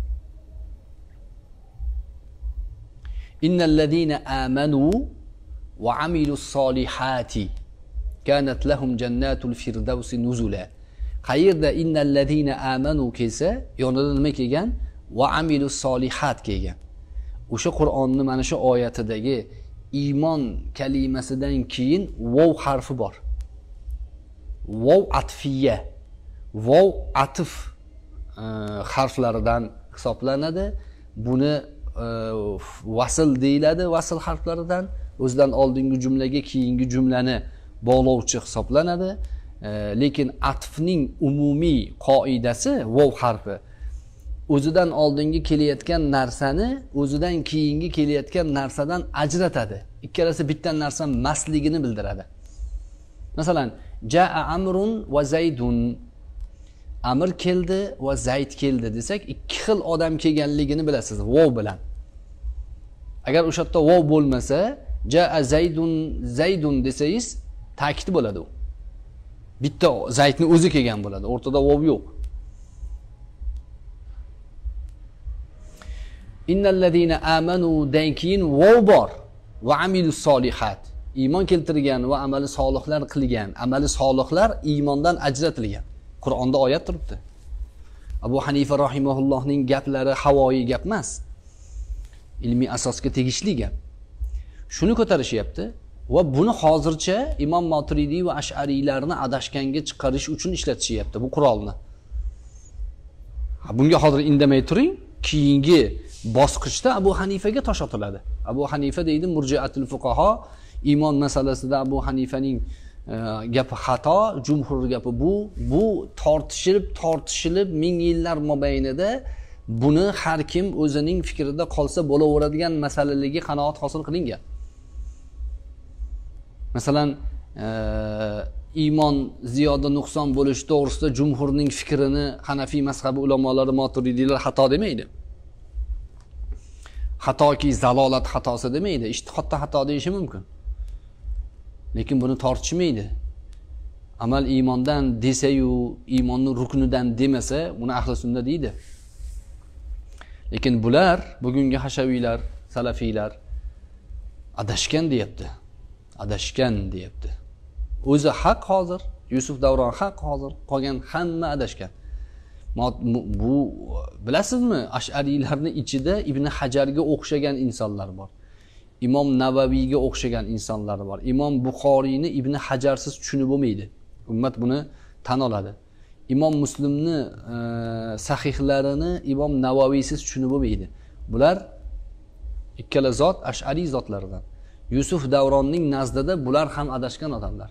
Innal ladina amanu va amilus solihati kanat lahum jannatul firdausi nuzula. Qayerda innal ladina amanu kelsa, yonida nima kelgan? Va amilus solihat kelgan. O'sha Qur'onning mana shu oyatidagi iymon kalimasidan keyin vov harfi bor. Vov atfiyya. Vov atf harflaridan hisoblanadi. Buni vasl deyiladi, vasl harflaridan. O'zidan oldingi jumlaga keyingi jumlani bog'lovchi hisoblanadi. Lekin atfning umumiy qoidasi vov harfi. O'zidan oldingi kelayotgan narsani o'zidan keyingi kelayotgan narsadan ajratadi. Ikkalasi bitta narsa emasligini bildiradi. Masalan, jaa amrun va zaydun. Amr keldi va zayd keldi desak, ikki xil odam kelganligini bilasiz vov bilan. Agar o'sha yerda vov bo'lmasa, jaa zaydun zaydun desangiz, ta'kid bo'ladi u. Bitta zaydni o'zi kelgan bo'ladi, o'rtada vov yo'q. Innal ladina amanu dankin vov bor va amilus solihat. Iymon keltirgan va amali solihlar qilgan. Amali solihlar iymondan ajratilgan. Qur'onda oyat turibdi. Abu Hanifa rahimahullohning gaplari havoyi gap emas. Ilmiy asosga tegishli gap. Shuni ko'tarishyapti va buni hozircha Imom Maturidiy va Ash'ariylarni adashganga chiqarish uchun ishlatishyapti bu qurolni. Bunga hozir indamay turing, keyingi bosqichda Abu Hanifaga tosh otiladi. Abu Hanifa deydi murji'atul fuqaho, iymon masalasida Abu Hanifaning gapi xato, jumhur gapi bu, bu tortishilib, tortishilib ming yillar mobaynida buni har kim o'zining fikrida qolsa bo'laveradigan masalaligi qanoat hosil qilingan. Masalan, iymon ziyoda nuqson bo'lishi to'g'risida jumhurning fikrini Hanafiy mazhabi ulamolari Maturidiylar xato demaydi. Xatoki zalolat xatosi demaydi, ijtihodda xato deyishi mumkin. Lekin buni tortishmaydi. Amal iymondan desa-yu, iymonning ruknidan demasa, uni ahli sunna deydi. Lekin bular, bugungi hashaviylar, salafiylar adashgan deyapti. Adashgan deyapti. O'zi haq hozir, Yusuf Davron haq hozir, qolgan hamma adashgan. Bu bilasizmi, Ash'ariylarning ichida Ibn Hajarga o'xshagan insonlar bor. Imom Navaviyga o'xshagan insonlar bor. Imom Buxoriyni Ibn Hajarsiz tushunib bo'lmaydi. Ummat buni tan oladi. Imom Muslimni e, sahihlarini Imom Navaviysiz tushunib bo'lmaydi. Bular ikkala zot Ash'ariy zotlaridan. Yusuf Davronning nazdida bular ham adashgan odamlar.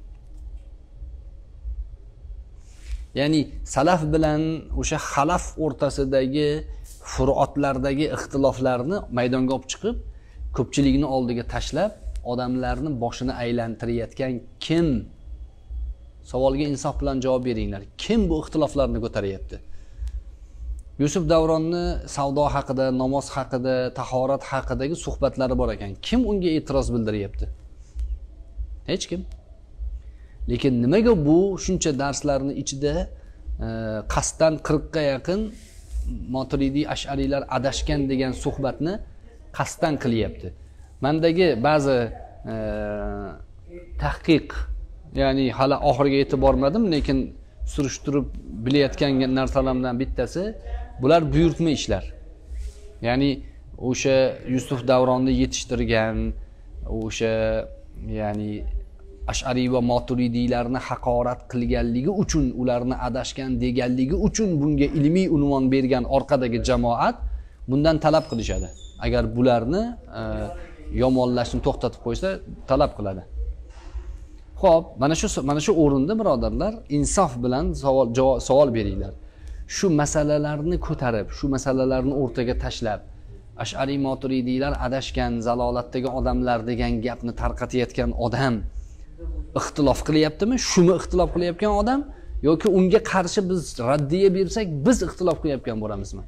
Ya'ni salaf bilan o'sha xalaf o'rtasidagi furuatlardagi ixtiloflarni maydonga olib chiqib, ko'pchilikni oldiga tashlab, odamlarni boshini aylantirayotgan kim? Savolga insof bilan javob beringlar. Kim bu ixtiloflarni ko'taryapti? Yusuf Davronni savdo haqida, namoz haqida, tahorat haqidagi suhbatlari bor ekan. Kim unga e'tiroz bildiryapti? Hech kim. Lekin nimaga bu shuncha darslarning ichida e, qasddan qirqqa yaqin Maturidiy Ash'ariylar adashgan degan suhbatni qasddan qilyapti. Mendagi ba'zi e, tahqiq, ya'ni hali oxiriga yetib bormadim, lekin surishtirib bilayotgan narsalardan bittasi bular buyurtma ishlar. Ya'ni o'sha Yusuf Davronni yetishtirgan, o'sha ya'ni Ash'ariy va Maturidiylarni haqorat qilganligi uchun, ularni adashgan deganligi uchun bunga ilmiy unvon bergan orqadagi jamoat bundan talab qilishadi. Agar bularni e, yomonlashni to'xtatib qo'ysa, talab qiladi. Xo'p, mana shu mana shu o'rinda birodarlar, insof bilan savol javob savol beringlar. Shu masalalarni ko'tarib, shu masalalarni o'rtaga tashlab, Ash'ariy Maturidiylar adashgan, zalolatdagi odamlar degan gapni tarqatayotgan odam ixtilof qilyaptimi? Shumi ixtilof qilayotgan odam yoki unga qarshi biz raddiya bersak, biz ixtilof qilayotgan bo'lamizmi?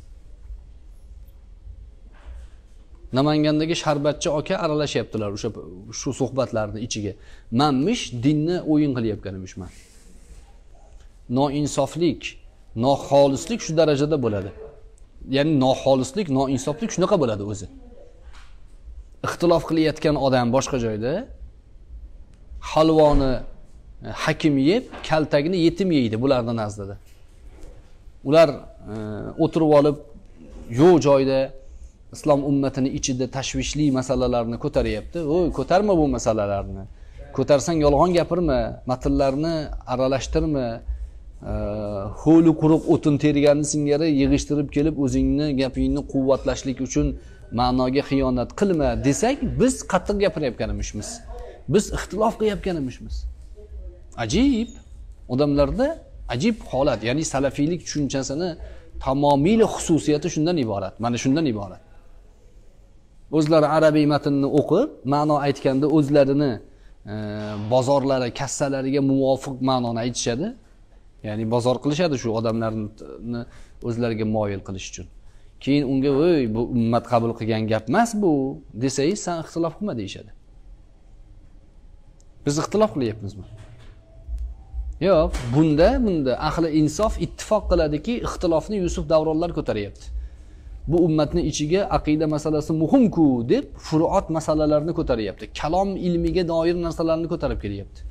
Namangandagi sharbatchi aka aralashyaptilar o'sha shu suhbatlarning ichiga. Menmish dinni o'yin qilayotganimishman. Noinsoflik, noxolislik shu darajada bo'ladi. Ya'ni noxolislik, noinsoflik shunaqa bo'ladi o'zi. Ixtilof qilayotgan odam boshqa joyda halvoni hakim yeb, kaltagini yetim yeydi bularning nazdida. Ular e, o'tirib olib yo'q joyda islom ummatining ichida tashvishli masalalarni ko'taryapti. O'y, ko'tarma bu masalalarni. Ko'tarsang yolg'on gapirma, matnlarni aralashtirma. Ho'li quruq o'tin terganni singari yig'ishtirib kelib o'zingni gapingni quvvatlashlik uchun ma'noga xiyonat qilma desak, biz qattiq gapirayotganimizmiz. Biz ixtilof qilayotganimizmiz. Ajib. Odamlarda ajib holat, ya'ni salafiylik tushunchasini tamomiyla xususiyati shundan iborat. Mana shundan iborat. O'zlari arabiy matnni o'qib, ma'no aytganda o'zlarini e, bozorlari, kassalariga muvofiq ma'noni aytishadi. Ya'ni bozor qilishadi shu odamlarni o'zlariga moyil qilish uchun. Keyin unga "Voy, bu ummat qabul qilgan gap emas bu" desangiz, sen ixtilof qilma deyshadi. Biz ixtilof qilyapmizmi? Yo'q, bunda bunda ahli insof ittifoq qiladiki, ixtilofni Yusuf davronlar ko'taryapti. Bu ummatning ichiga aqida masalasi muhim-ku deb furuat masalalarni ko'taryapti. Kalom ilmiga doir narsalarni ko'tarib kelyapti.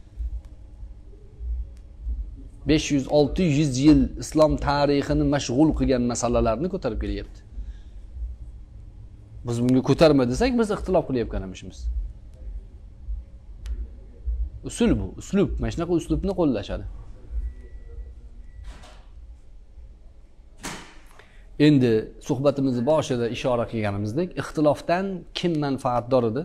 besh yuz olti yuz yil islom tarixini mashg'ul qilgan masalalarni ko'tarib kelyapti. Biz bunga ko'tarma desak, biz ixtilof qilayotganimizmiz. Usul bu, uslub. Mana shunaqa uslubni qo'llashadi. Endi suhbatimizni boshida ishora qilganimizdek, ixtilofdan kim manfaatdor edi?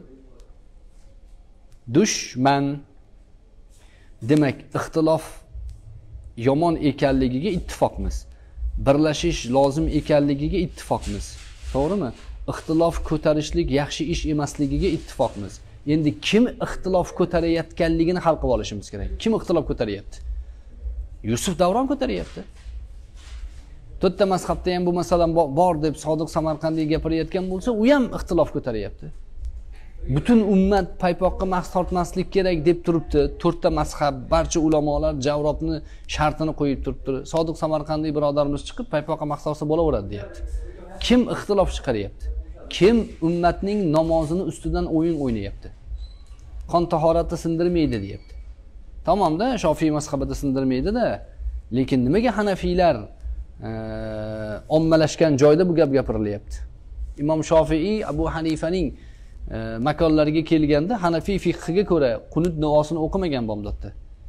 Dushman. Demak, ixtilof yomon ekanligiga ittifoqmiz. Birlashish lozim ekanligiga ittifoqmiz. To'g'rimi? Ixtilof ko'tarishlik yaxshi ish emasligiga ittifoqmiz. Endi kim ixtilof ko'tarayotganligini hal qilib olishimiz kerak. Kim ixtilof ko'taryapti? Yusuf davron ko'taryapti. To'rtta mazhabda ham bu masala bor deb Sodiq Samarqandiy gapirayotgan bo'lsa, u ham ixtilof ko'taryapti. Butun ummat paypoqqa mahs tortmaslik kerak deb turibdi. To'rtta mazhab, barcha ulamolar Javrobni shartini qo'yib turibdi. Sodiq Samarqandiy birodarimiz chiqib paypoqqa mahs torsa bo'laveradi, deyapti. Kim ixtilof chiqaryapti? Kim ummatning namozini ustidan o'yin o'ynayapti? Qon tahoratni sindirmaydi, deyapti. Tamomda Shofiy mazhabida sindirmaydi-da, lekin nimaga Hanafiylar e, ommalashgan joyda bu gap gapirilyapti? Imom Shofiy Abu Hanifaning e, makonlariga kelganda Hanafiy fiqhiga ko'ra qunut duosini o'qimagan bomdodda.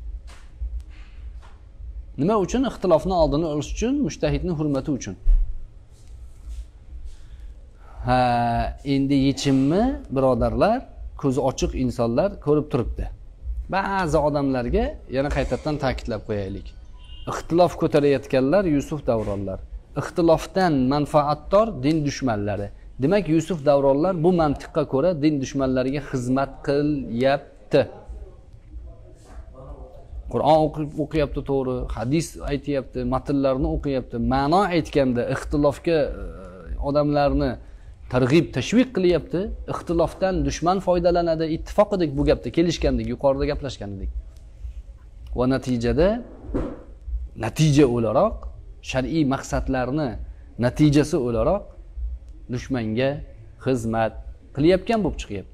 Nima uchun? Ixtilofni oldini olish uchun, mujtahidning hurmati uchun. Ha, endi yechimmi, birodarlar, ko'zi ochiq insonlar ko'rib turibdi. Ba'zi odamlarga yana qaytadan ta'kidlab qo'yaylik. Ixtilof ko'tarayotganlar Yusuf davronlar. Ixtilofdan manfaatdor din dushmanlari. Demak, Yusuf davronlar bu mantiqqa ko'ra din dushmanlariga xizmat qilyapti. Qur'on o'qiyapti, to'g'ri, hadis aytayapti, matnlarni o'qiyapti. Ma'no aytganda ixtilofga odamlarni targ'ib, tashviq qilyapti. Ixtilofdan dushman foydalanadi. Ittifoq edik bu gapda, kelishgandik, yuqorida gaplashgan edik. Va natijada natija o'laroq, shar'iy maqsadlarni natijasi o'laroq dushmanga xizmat qilyapgan bo'lib chiqyapti.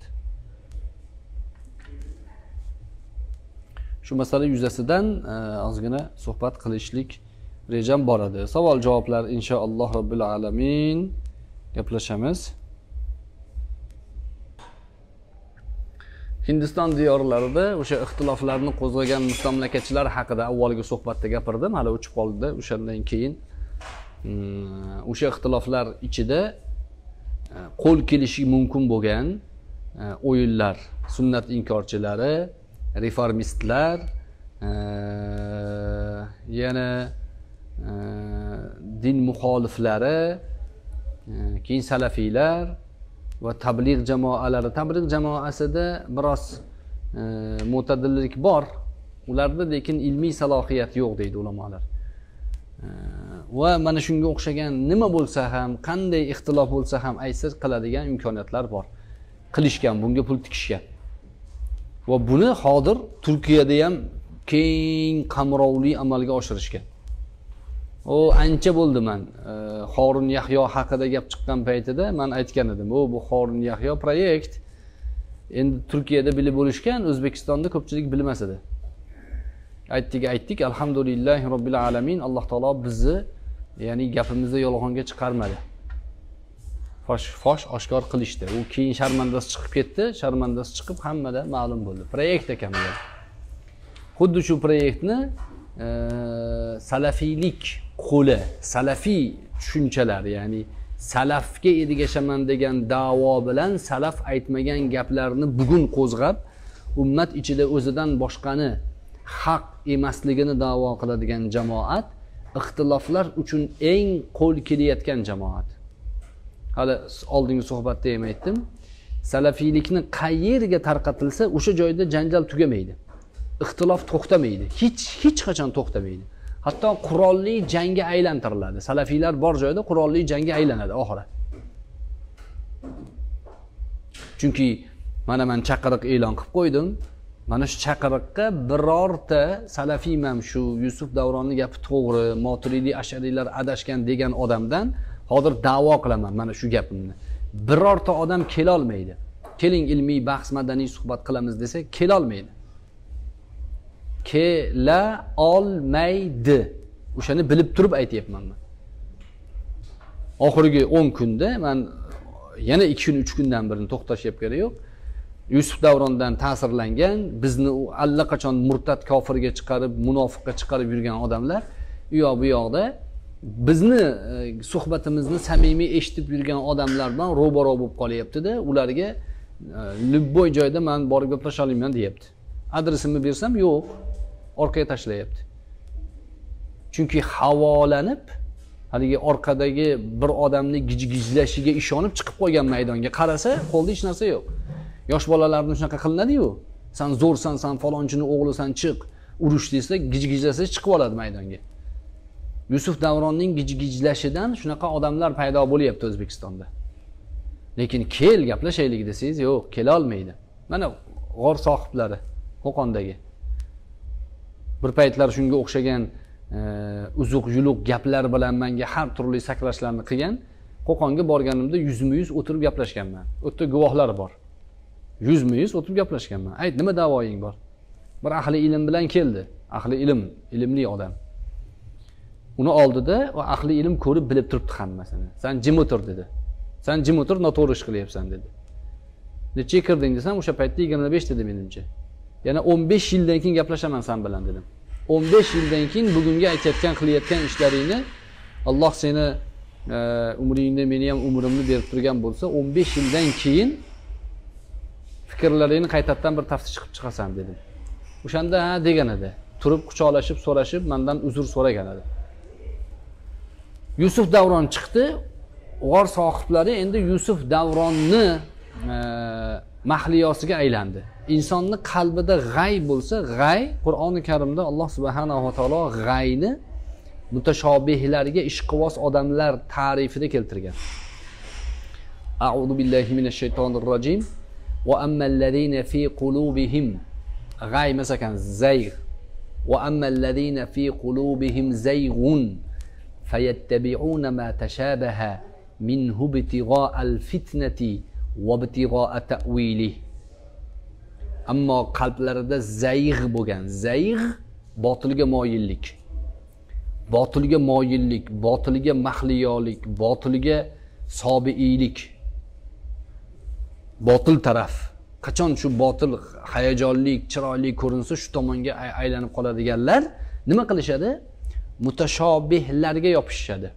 Shu masala yuzasidan ozgina suhbat qilishlik rejam bor edi. Savol javoblar inshaalloh robbil alamin gaplashamiz. Hindiston diyorlarida o'sha ixtiloflarni qo'zg'agan mustamlakachilar haqida avvalgi suhbatda gapirdim, hali o'chib qoldi. O'shandan keyin o'sha ixtiloflar ichida qo'l kelishi mumkin bo'lgan o'yinlar, sunnat inkorchilari, reformistlar, yana din muxoliflari, keyin salafiylar va tabligh jamoalari. Tabligh jamoasida biroz mo'tadillik bor, ularda lekin ilmiy salohiyat yo'q deydi ulamolar. Va mana shunga o'xshagan nima bo'lsa ham, qanday ixtilof bo'lsa ham aysiz qiladigan imkoniyatlar bor. Qilishgan, bunga pul tikishgan. Va buni hozir Turkiyada ham keng qamrovli amalga oshirishgan. O ancha bo'ldi men Horun Yahyo haqida gap chiqqan paytida men aytgan edim. O bu Horun Yahyo proyekt endi Turkiyada bilib bo'lishgan, O'zbekistonda ko'pchilik bilmas edi. Aytdik, aytdik, alhamdulillah robbil alamin, Alloh taolo bizni, ya'ni gapimizni yolg'onga chiqarmadi. Fosh fosh oshkor qilishdi. U keyin sharmandasi chiqib ketdi, sharmandasi chiqib hammada ma'lum bo'ldi. Proyekt ekan bu. Xuddi shu proyektni e, salafiylik qo'li, salafiy tushunchalar, ya'ni salafga ergashaman degan da'vo bilan salaf aytmagan gaplarni bugun qo'zg'ab, ummat ichida o'zidan boshqani haq emasligini da'vo qiladigan jamoat, ixtiloflar uchun eng qo'l kelayotgan jamoat. Hali oldingi suhbatda ham aytdim, salafiylikni qayerga tarqatilsa, o'sha joyda janjal tugamaydi. Ixtilof to'xtamaydi. Hech hech qachon to'xtamaydi. Hatto qurolli jangga aylantiriladi. Salafiylar bor joyda qurolli jangga aylanadi oxiri. Chunki mana men chaqiriq e'lon qilib qo'ydim. Mana shu chaqiriqqa birorta salafiy ham shu Yusuf Davronning gapi to'g'ri, Moturidi Ash'ariylar adashgan degan odamdan hozir da'vo qilaman mana shu gapimni. Birorta odam kela olmaydi. Keling ilmiy bahs, madaniy suhbat qilamiz desa kela olmaydi. Kela olmaydi. O'shani bilib turib aytayapman men. Oxirgi o'n kunda men yana ikki kun, uch kundan birini to'xtashga kerak yo'q. Yusuf Davrondan ta'sirlangan, bizni u allaqachon murtad kofirga chiqarib, munofiqqa chiqarib yurgan odamlar u yoq bu yoqda bizni suhbatimizni samimiy eshitib yurgan odamlar bilan ro'baro bo'lib qolyapti-da, ularga любой joyda men borib gaplasha olaman deyapti. Adresimni bersam yo'q, orqaga tashlayapti. Chunki havolanib, haligi orqadagi bir odamning gijgijlashiga ishonib chiqib qo'ygan maydonga qarasa, qo'lda hech narsa yo'q. Yosh bolalarni shunaqa qilinadi-yu. Sen zo'rsan, sen falonchini o'g'lisan, chiq, urush desa, gijgijlasa chiqib oladi maydonga. Yusuf Davronning gijgijlashidan shunaqa odamlar paydo bo'lyapti O'zbekistonda. Lekin kel gaplashaylik desangiz, yo'q, kela olmaydi. Mana g'or sohiblari Qo'qondagi. Bir paytlar shunga o'xshagan uzuq-yuluq gaplar bilan menga har turli sakrashlarni qilgan. Qo'qonga borganimda yuzma-yuz o'tirib gaplashganman. U yerda guvohlar bor. Yuzma-yuz o'tirib gaplashganman. Ayt, nima da'voying bor? Bir ahli ilm bilan keldi. Ahli ilm, ilmli odam. Uni oldida o ahli ilm ko'rib bilib turibdi hammasini. Sen jim o'tir dedi. Sen jim o'tir, noto'g'ri ish qilyapsan dedi. Necha kirding desam, o'sha paytda yigirma besh dedi menimcha. Yana o'n besh yildan keyin gaplashaman sen bilan dedim. o'n besh yildan keyin bugungi aytayotgan, qilayotgan ishlaringni Alloh seni umringni, meni ham umrimni berib turgan bo'lsa, o'n besh yildan keyin fikrlaringni qaytadan bir taftish chiqib chiqasan dedim. O'shanda ha degan edi. Turib quchoqlashib, so'rashib, mendan uzr so'ragan edi. Yusuf Davron chiqdi. G'or sohiblari endi Yusuf Davronni mahliyosiga aylandi. Insonning qalbida g'ay bo'lsa, g'ay Qur'oni Karimda Alloh subhanahu va taolo g'ayni mutashobihlarga ishqivos odamlar ta'rifida keltirgan. A'udhu billahi minash shaytonir rojim. Va ammallazina fi qulubihim g'ay masakan zayg. Va ammallazina fi qulubihim zaygun fayattabi'una ma tashabaha minhu ibtigha'al fitnati va ibtigha'a ta'wilih. Ammo qalblarida zayg bo'lgan, zayg botilga moyillik. Botilga moyillik, botilga mahliyolik, botilga sobiiylik. Botil taraf. Qachon shu botil hayajonlik, chiroyli ko'rinsa, shu tomonga aylanib qoladiganlar nima qilishadi? Mutashobihlarga yopishadi.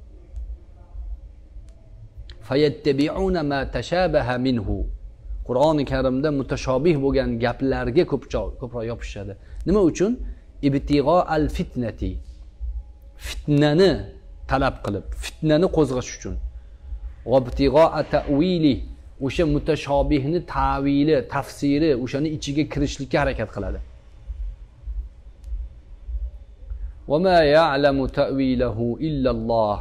Fayattabi'una ma tashabaha minhu. Qur'oni Karimda mutashobih bo'lgan gaplarga ko'proq ko'proq yopishadi. Nima uchun? Ibtigho'al fitnati. Fitnani talab qilib, fitnani qo'zg'ash uchun. Va ibtigho'a ta'wili o'sha mutashobihni ta'vili, tafsiri, o'shani ichiga kirishlikka harakat qiladi. Va ma ya'lamu ta'wilahu illalloh.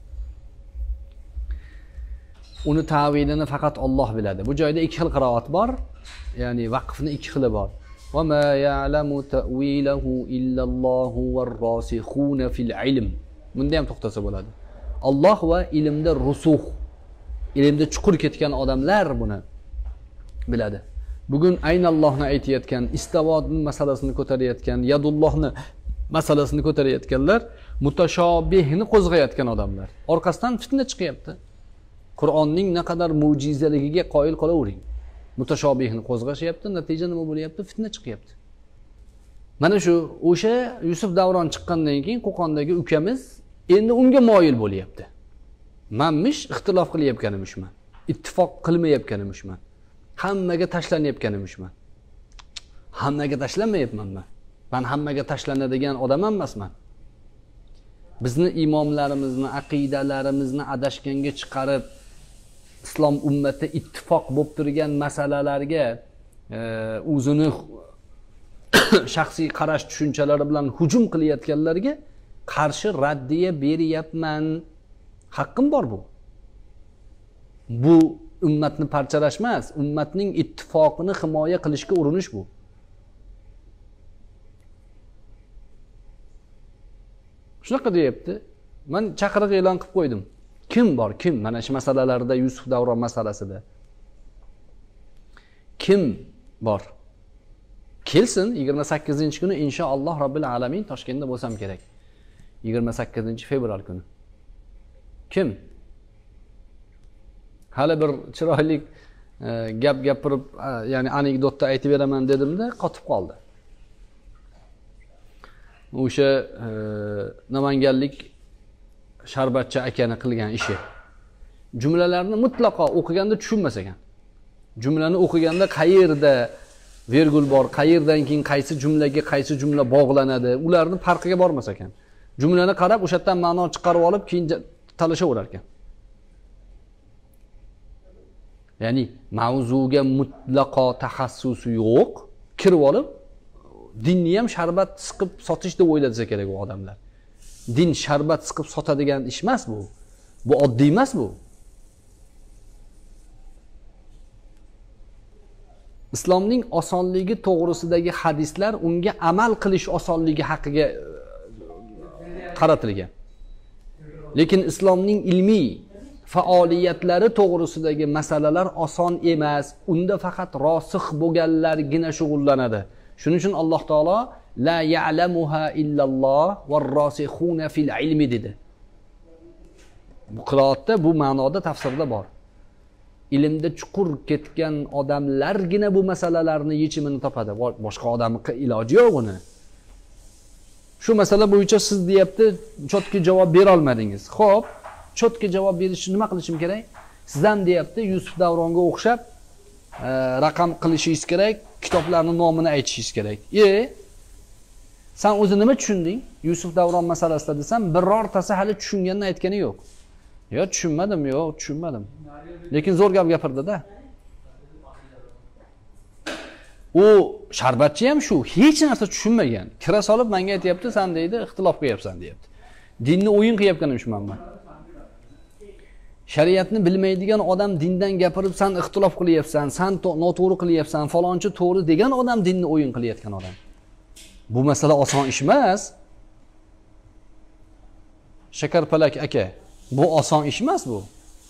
Uni ta'vilini faqat Alloh biladi. Bu joyda ikki xil qiroat bor, ya'ni vaqfni ikki xili bor. Va ma ya'lamu ta'wilahu illallohu var-rasikhuna fil ilm. Bunda ham to'xtasa bo'ladi. Alloh va ilmda rusuh, ilmda chuqur ketgan odamlar buni biladi. Bugun aynallohni aytayotgan, istavodni masalasini ko'tarayotgan, yadullohni masalasini ko'tarayotganlar mutashobihni qo'zg'ayotgan odamlar. Orqasidan fitna chiqyapti. Qur'onning naqadar mo'jizaligiga qoyil qolavering. Mutashobihni qo'zg'ashyapti, natija nima bo'lyapti? Fitna chiqyapti. Mana shu o'sha Yusuf Davron chiqqandan keyin Qo'qondagi ukamiz endi unga moyil bo'lyapti. Manmish ixtilof qilyapganimishman. Ittifoq qilmayotganimishman. Hammaga tashlanayotganimishman. Hammaga tashlanmayapman men. Men hammaga tashlanadigan odam emasman. Bizni imomlarimizni, aqidalarimizni adashganga chiqarib, islom ummati ittifoq bo'lib turgan masalalarga o'zini shaxsiy qarash tushunchalari bilan hujum qilayotganlarga qarshi raddiya beryapman. Haqqim bor bu. Bu ummatni parchalash emas, ummatning ittifoqini himoya qilishga urinish bu. Shunaqa deyapti. Men chaqiriq e'lon qilib qo'ydim. Kim bor, kim? Mana shu masalalarda Yusuf Davron masalasida. Kim bor? Kelsin yigirma sakkizinchi kuni inshaalloh Robbil alamin Toshkentda bo'lsam kerak. yigirma sakkizinchi fevral kuni. Kim? Hali bir chiroyli gap gapirib, ya'ni anekdotda aytib beraman dedimda, qotib qoldi. O'sha namanganlik Sharbatchi akani qilgan ishi. Jumlalarni mutlaqo o'qiganda tushunmas ekan. Jumlani o'qiganda qayerda virgul bor, qayerdan keyin qaysi jumlaga qaysi jumla bog'lanadi, ularni farqiga bormas ekan. Jumlani qarab, o'sha yerdan ma'no chiqarib olib, keyin talashaverar ekan. Ya'ni mavzuga mutlaqo taxassusi yo'q, kirib olib dinni ham sharbat siqib sotish deb o'ylasa kerak u odamlar. Din sharbat siqib sotadigan ish emas bu. Bu oddiy emas bu. Islomning osonligi to'g'risidagi hadislar unga amal qilish osonligi haqiga qaratilgan. Lekin islomning ilmiy faoliyatlari to'g'risidagi masalalar oson emas. Unda faqat rosix bo'lganlargina shug'ullanadi. Shuning uchun Alloh taolo la ya'lamuha illalloh var-rasikhuna fil ilmi dedi. Bu qiroatda bu ma'noda tafsirda bor. Ilmda chuqur ketgan odamlargina bu masalalarni yechimini topadi. Boshqa odamning iloji yo'q uni. Shu masala bo'yicha siz deyapti, chotki javob bera olmadingiz. Xo'p, chotki javob berishni nima qilishim kerak? Sizdan deyapti, Yusuf Davronga o'xshab raqam qilishingiz kerak, kitoblarning nomini aytishingiz kerak. E, sen o'zi nima tushunding? Yusuf Davron masalasida desam, birortasi hali tushunganini aytgani yo'q. Yo, tushunmadim, yo'q, tushunmadim. Lekin zo'r gap gapirdi-da. U Sharbatchi ham shu, hech narsa tushunmagan. Kira solib menga aytayapti, sen deydi, ixtilof qilyapsan, deyapti. Dinni o'yin qilyapganimman men. Shariatni bilmaydigan odam dindan gapirib, sen ixtilof qilyapsan, sen noto'g'ri qilyapsan, falonchi to'g'ri degan odam dinni o'yin qilayotgan odam. Bu masala oson ish emas. Shakarpalak aka, bu oson ish emas bu.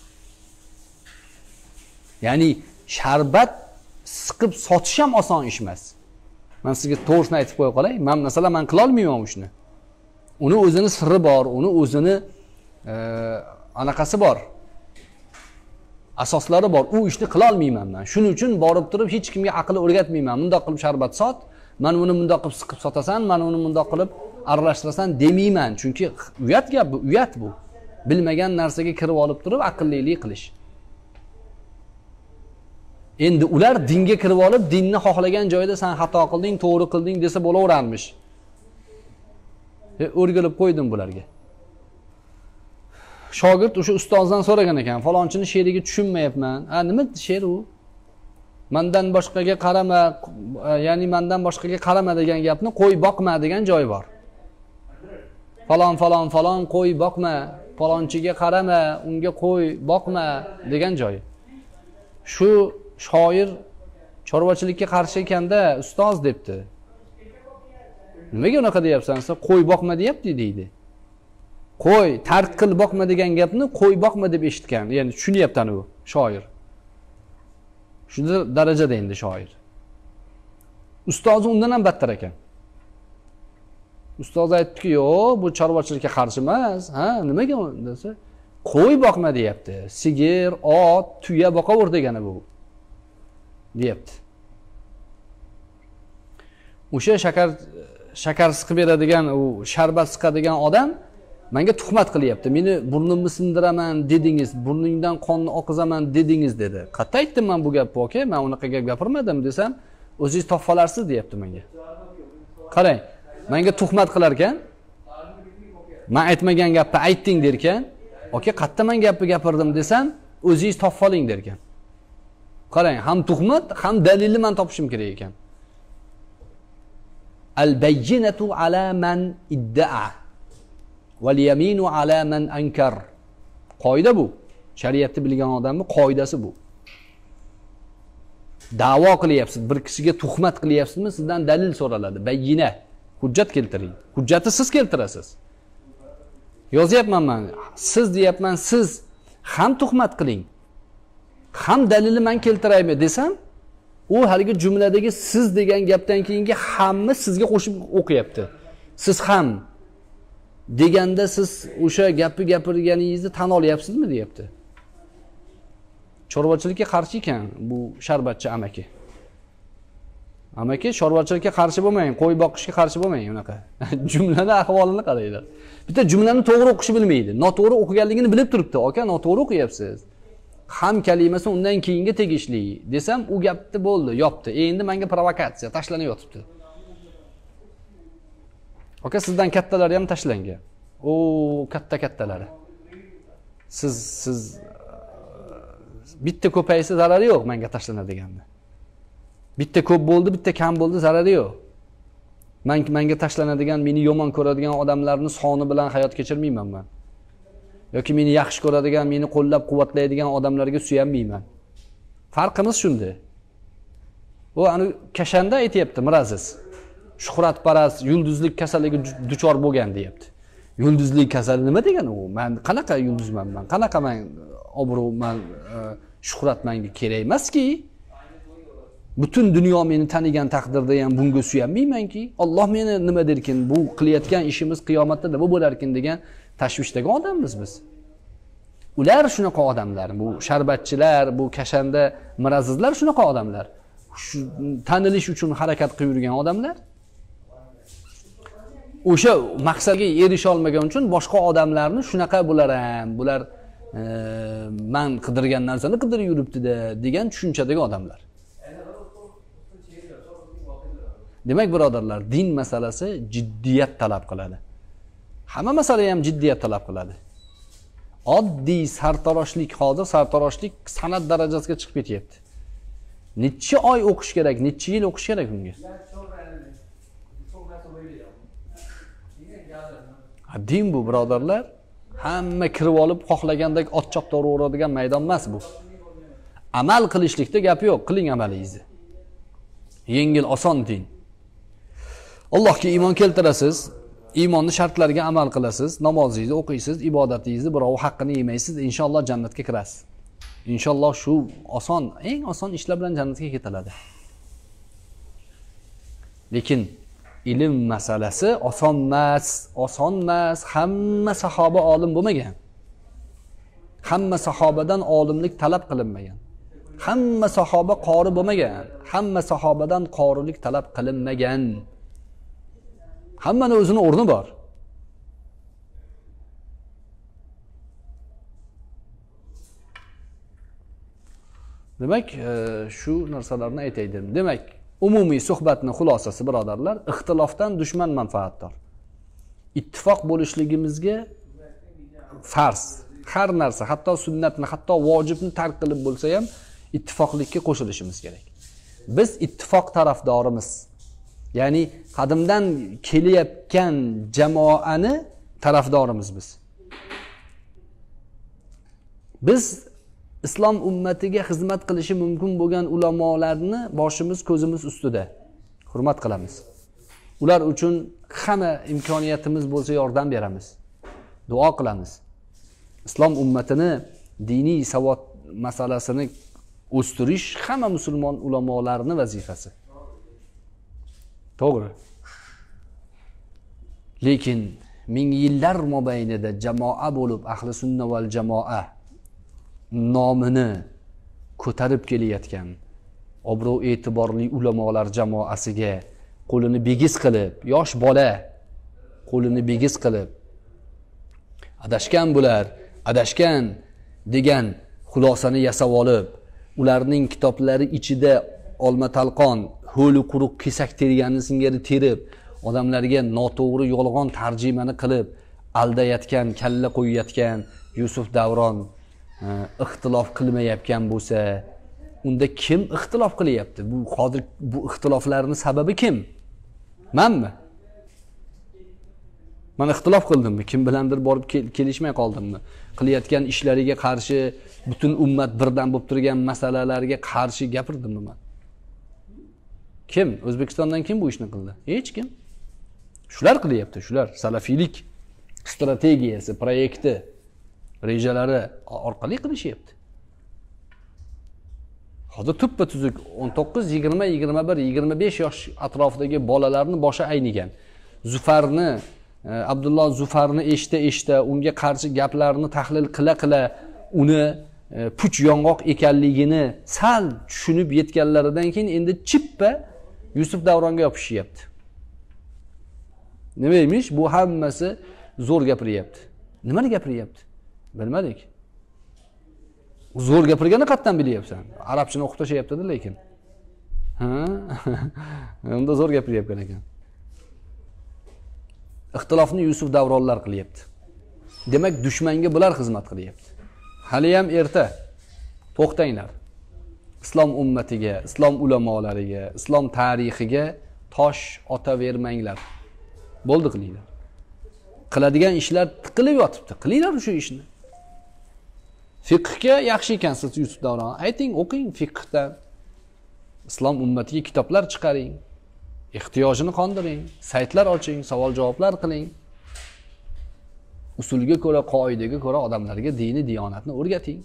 Ya'ni sharbat siqib sotish ham oson ish emas. Men sizga to'g'risini aytib qo'ya qolay. Men masalan men qila olmayman ishni. Uni o'zini sirri bor, uni o'zini e, anaqasi bor. Asoslari bor. U ishni qila olmayman men. Shuning uchun borib turib hech kimga aql o'rgatmayman. Bundoq qilib sharbat sot, men uni bundoq qilib siqib sotasan, men uni bundoq qilib aralashtirasan demayman. Chunki uyat gap bu, uyat bu. Bilmagan narsaga kirib olib turib aqllilik qilish. Endi ular dinga kirib olib, dinni xohlagan joyda sen xato qilding, to'g'ri qilding desa bo'laverarmish. E, o'rgilib qo'ydim bularga. shogird o'sha ustozdan so'ragan ekan, falonchini she'riga tushunmayapman. Ha, nima she'r u? Mendan boshqaga qarama, ya'ni mendan boshqaga qarama degan gapni qo'y boqma degan joyi bor. Falon falon falon qo'y boqma, falonchiga qarama, unga qo'y boqma degan joyi. Shu shoir chorvachilikka qarshi ekanda ustoz debdi. Nimaga unaqa deyapsan? Siz qo'y boqma deyapti deydi. Qo'y, tark qil boqma degan gapni qo'y boqma deb eshitgan. Ya'ni tushunyapti u shoir. Shunda darajada endi shoir. Ustozi undan ham battar ekan. Ustoz aytdiki, "Yo'q, bu chorvachilikka qarshi emas." Ha, nimaga desa, "Qo'y boqma deyapti. Sigir, ot, tuya boqaver degani bu." deyapti. O'sha shakar shakar siqib beradigan, u sharbat siqadigan odam menga tuhmat qilyapti. Meni burnimni sindiraman dedingiz, burningdan qonni oqizaman dedingiz dedi. Qatta aytdim men bu gapni, aka, men unaqa gap gapirmadim desam, o'zingiz topfalarsiz deyapti menga. Qarang, menga tuhmat qilar ekan. Men aytmagan gapni aytding der ekan. Aka, qatta men gapni gapirdim desam, o'zingiz topfaling der ekan. Qarang, ham tuhmat, ham dalilni men topishim kerak ekan. Al-bayyinatu ala man idda'a wal yaminu ala man ankar. Qoida bu. Shariatni bilgan odamning qoidasi bu. Da'vo qilyapsiz, bir kishiga tuhmat qilyapsizmi, sizdan dalil so'raladi. Bayyina, hujjat keltiring. Hujjatni siz keltirasiz. Yozyapman men. Siz deyapman, siz ham tuhmat qiling. Ham dalilni men keltiraymi desam, u haligi jumladagi siz degan gapdan keyingi hamma sizga qo'shib o'qiyapti. Siz ham deganda siz o'sha gapni gapirganingizni tan olyapsizmi deyapti. Chorvachilikka qarshi ekan bu sharbatchi amaki. Amaki chorvachilikka qarshi bo'lmang, qo'y boqishga qarshi bo'lmang unaqa. Jumlaning ahvolini qaranglar. Bitta jumlani to'g'ri o'qishni bilmaydi. Noto'g'ri o'qiganligini bilib turibdi. Aka, noto'g'ri o'qiyapsiz. Ham kalimasi undan keyinga tegishli desam, u gapni bo'ldi, yopdi. Endi menga provokatsiya tashlanib yotibdi. Aka, sizdan kattalari ham tashlangan. O, katta-kattalari. Siz siz bitta ko'paysa zarari yo'q menga tashlanadiganni. Bitta ko'p bo'ldi, bitta kam bo'ldi, zarari yo'q. Men menga tashlanadigan, meni yomon ko'radigan odamlarni soni bilan hayot kechirmayman men. Yoki meni yaxshi ko'radigan, meni qo'llab-quvvatlaydigan odamlarga suyanmayman. Farqimiz shunda. U ani kashanda aytayapti Miraziz. Shuhratparast, yulduzlik kasaliga duchor bo'lgan deyapti. Yulduzlik kasali nima degani u? Men qanaqa yulduzman men? Qanaqa men obro' men shuhrat menga kerak emas-ki. Butun dunyo meni tanigan taqdirda ham bunga suyanmayman-ki. Alloh meni nima derkin, bu qilayotgan ishimiz qiyomatda nima bo'larkin degan tashvishdagi odammiz biz. Ular shunaqa odamlar, bu sharbatchilar, bu kashanda mirazizlar shunaqa odamlar. Shu tanilish uchun harakat qilib yurgan odamlar. O'sha maqsadga erisha olmagan uchun boshqa odamlarni shunaqa bular ham, bular e, men qidirgan narsani qidirib yuribdi-da degan tushunchadagi odamlar. Demak, birodarlar, din masalasi jiddiyat talab qiladi. Hamma masala ham jiddiyat talab qiladi. Oddiy sartaroshlik, hozir sartaroshlik san'at darajasiga chiqib ketyapti. Necha oy o'qish kerak, necha yil o'qish kerak bunga? Din bu, birodarlar, hamma kirib olib xohlagandek ot chopda uraveradigan maydon emas bu. Amal qilishlikda gap yo'q, qiling amalingizni. Yengil, oson din. Allohga iymon keltirasiz, iymonni shartlariga amal qilasiz, namozingizni o'qiysiz, ibodatingizni birov haqqini yemaysiz, inshaalloh jannatga kirasiz. Inshaalloh shu oson, eng oson ishlar bilan jannatga ketiladi. Lekin ilm masalasi oson emas, oson emas. Hamma sahoba olim bo'lmagan. Hamma sahobadan olimlik talab qilinmagan. Hamma sahoba qori bo'lmagan. Hamma sahobadan qorilik talab qilinmagan. Hammaning o'zining o'rni bor. Demak, shu narsalarni aytay dedim. Demak, umumiy suhbatning xulosasi, birodarlar, ixtilofdan dushman manfaatdor. Ittifoq bo'lishligimizga farz, har narsa, hatto sunnatni, hatto vojibni tark qilib bo'lsa ham ittifoqlikka qo'shilishimiz kerak. Biz ittifoq tarafdorimiz. Ya'ni qadimdan kelayotgan jamoani tarafdorimiz biz. Biz islom ummatiga xizmat qilishi mumkin bo'lgan ulamolarni boshimiz, ko'zimiz ustida hurmat qilamiz. Ular uchun hamma imkoniyatimiz bo'lsa yordam beramiz. Duo qilamiz. Islom ummatini diniy savod masalasini o'stirish hamma musulmon ulamolarning vazifasi. To'g'ri. Lekin ming yillar mobaynida jamoa bo'lib ahli sunna val jamoa nomini ko'tarib kelayotgan obro' e'tiborli ulamolar jamoasiga qo'lini begiz qilib, yosh bola qo'lini begiz qilib adashgan bular, adashgan degan xulosani yasab olib, ularning kitoblari ichida olma talqon, ho'li quruq kesak terganini singari terib, odamlarga noto'g'ri yolg'on tarjimani qilib aldayotgan, kalla qo'yayotgan Yusuf Davron ixtilof qilmayotgan bo'lsa, unda kim ixtilof qilyapti? Bu hozir bu ixtiloflarning sababi kim? Menmi? Men ixtilof qildimmi? Kim bilandir borib kelishmay qoldimmi? Qilayotgan ishlariga qarshi, butun ummat birdan bo'lib turgan masalalarga qarshi gapirdimmi men? Kim? O'zbekistondan kim bu ishni qildi? Hech kim. Shular qilyapti, shular salafiylik strategiyasi, proyekti, rejalari orqali qilishyapti. Hozir tuppa tuzuk o'n to'qqiz, yigirma, yigirma bir, yigirma besh yosh atrofidagi bolalarning boshi aynigan. Zufarni, Abdulloh Zufarni eshita-eshita, unga qarshi gaplarni tahlil qila-qila, uni puch yong'oq ekanligini sal tushunib yetganlaridan keyin endi chippa Yusuf Davronga yopishyapti. Nima emish? Bu hammasi zo'r gapiryapti. Nimani gapiryapti? Bilmadik. Zo'r gapirgani qatdan bilyapsan? Arabchani o'qitashyapti-da lekin. Ha? Unda zo'r gapiryapgan ekan. Ixtilofni Yusuf Davronlar qilyapti. Demak, dushmanga bular xizmat qilyapti. Hali ham erta. To'xtanglar. Islom ummatiga, islom ulamolariga, islom tarixiga tosh otavermanglar. Bo'ldi qilinglar. Qiladigan ishlar tiqilib yotibdi. Qilinglar shu ishni. Fiqhga yaxshi ekansiz Yusuf Davron. Ayting, o'qing fiqhdan. Islom ummatiga kitoblar chiqaring. Ehtiyojini qondiring. Saytlar oching, savol-javoblar qiling. Usulga ko'ra, qoidaga ko'ra odamlarga dini, diyonatni o'rgating.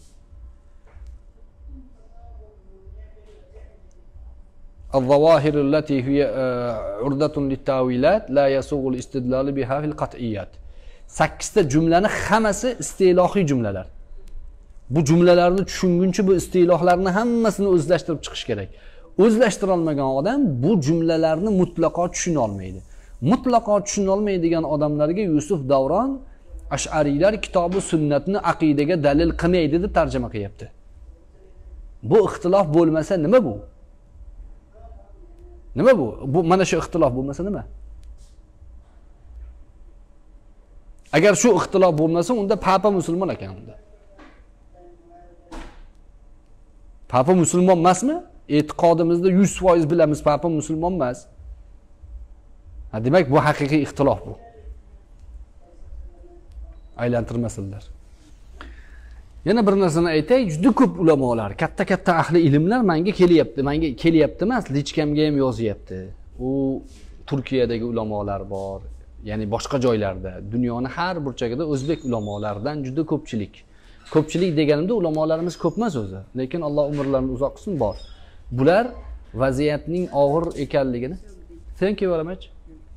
الظواهر التي هي عرضة للتاويلات لا يسوغ الاستدلال بها في القطعيات. sakkizta jumlani hammasi istilohiy jumlalar. Bu jumlalarni tushunguncha bu istilohlarni hammasini o'zlashtirib chiqish kerak. O'zlashtira olmagan odam bu jumlalarni mutlaqo tushuna olmaydi. Mutlaqo tushuna olmaydigan odamlarga Yusuf Davron Ash'ariylar kitobi sunnatni aqidaga dalil qilmaydi deb tarjima qilyapti. Bu ixtilof bo'lmasa nima bu? Nima bu? Bu mana shu ixtilof bo'lmasa nima? Agar shu ixtilof bo'lmasa, unda papa musulmon ekan unda. Papa musulmon emasmi? E'tiqodimizda yuz foiz bilamiz papa musulmon emas. Ha, demak bu haqiqiy ixtilof bu. Aylantirmasinlar. Yana bir narsani aytay, juda ko'p ulamolar, katta-katta ahli ilmlar menga kelyapti, menga kelyapti emas, lichkamga ham yozyapti. U Turkiyadagi ulamolar bor, ya'ni boshqa joylarda, dunyoning har burchagida o'zbek ulamolaridan juda ko'pchilik. Ko'pchilik deganimda ulamolarimiz ko'p emas o'zi, lekin Alloh umrlarini uzoq qilsin bor. Bular vaziyatning og'ir ekanligini. Thank you very much.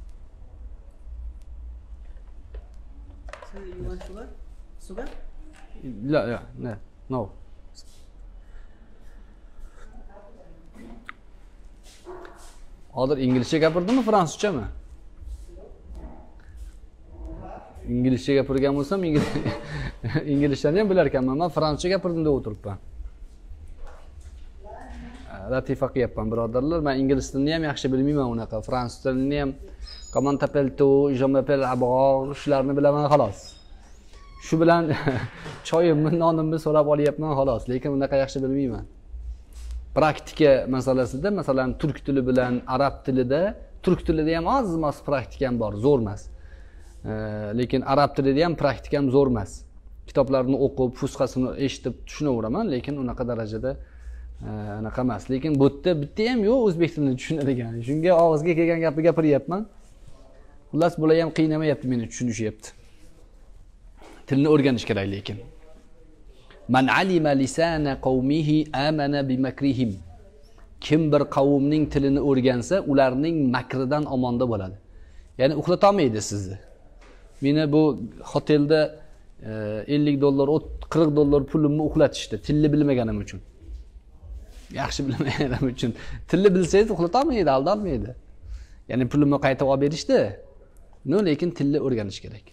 So you want sugar? Sugar? La, la, no, no. Hozir inglizcha gapirdimmi, fransuzchami? Inglizcha gapirgan bo'lsam, inglizchani ham bilar ekanman. Men fransuzcha gapirdim deb o'tiribman. Latifa qilyapman, birodarlar. Men ingliz tilini ham yaxshi bilmayman unaqa. Fransuz tilini ham comment t'appelles-tu, je m'appelle Abror, shularni bilaman xolos. shu bilan choyimni nonimni so'rab olyapman xolos, lekin unaqa yaxshi bilmayman. Praktika masalasida masalan turk tili bilan arab tilida, turk tilida ham oz-moz praktikam bor, zo'r emas. Lekin arab tilida ham praktikam zo'r emas. Kitoblarni o'qib, fusqasini eshitib tushunaveraman, lekin unaqa darajada anaqa emas. Lekin bu yerda bitta ham yo'q o'zbek tilini tushunadigan. Shunga og'izga kelgan gapni gapiryapman. Xullas bular ham qiynamayapti meni tushunishyapti. Tilni o'rganish kerak lekin. Man alima lisana qawmihi amana bimakrihim. Kim bir qavmning tilini o'rgansa, ularning makridan omonda bo'ladi. Ya'ni uxlatolmaydi sizni. Meni bu hotelda ellik dollar, qirq dollar pulimni uxlatishdi, tilni bilmaganim uchun. Yaxshi bilmaganim uchun. Tilni bilsangiz uxlatolmaydi, aldolmaydi. Ya'ni pulimni qaytib olib berishdi. No, lekin tilni o'rganish kerak.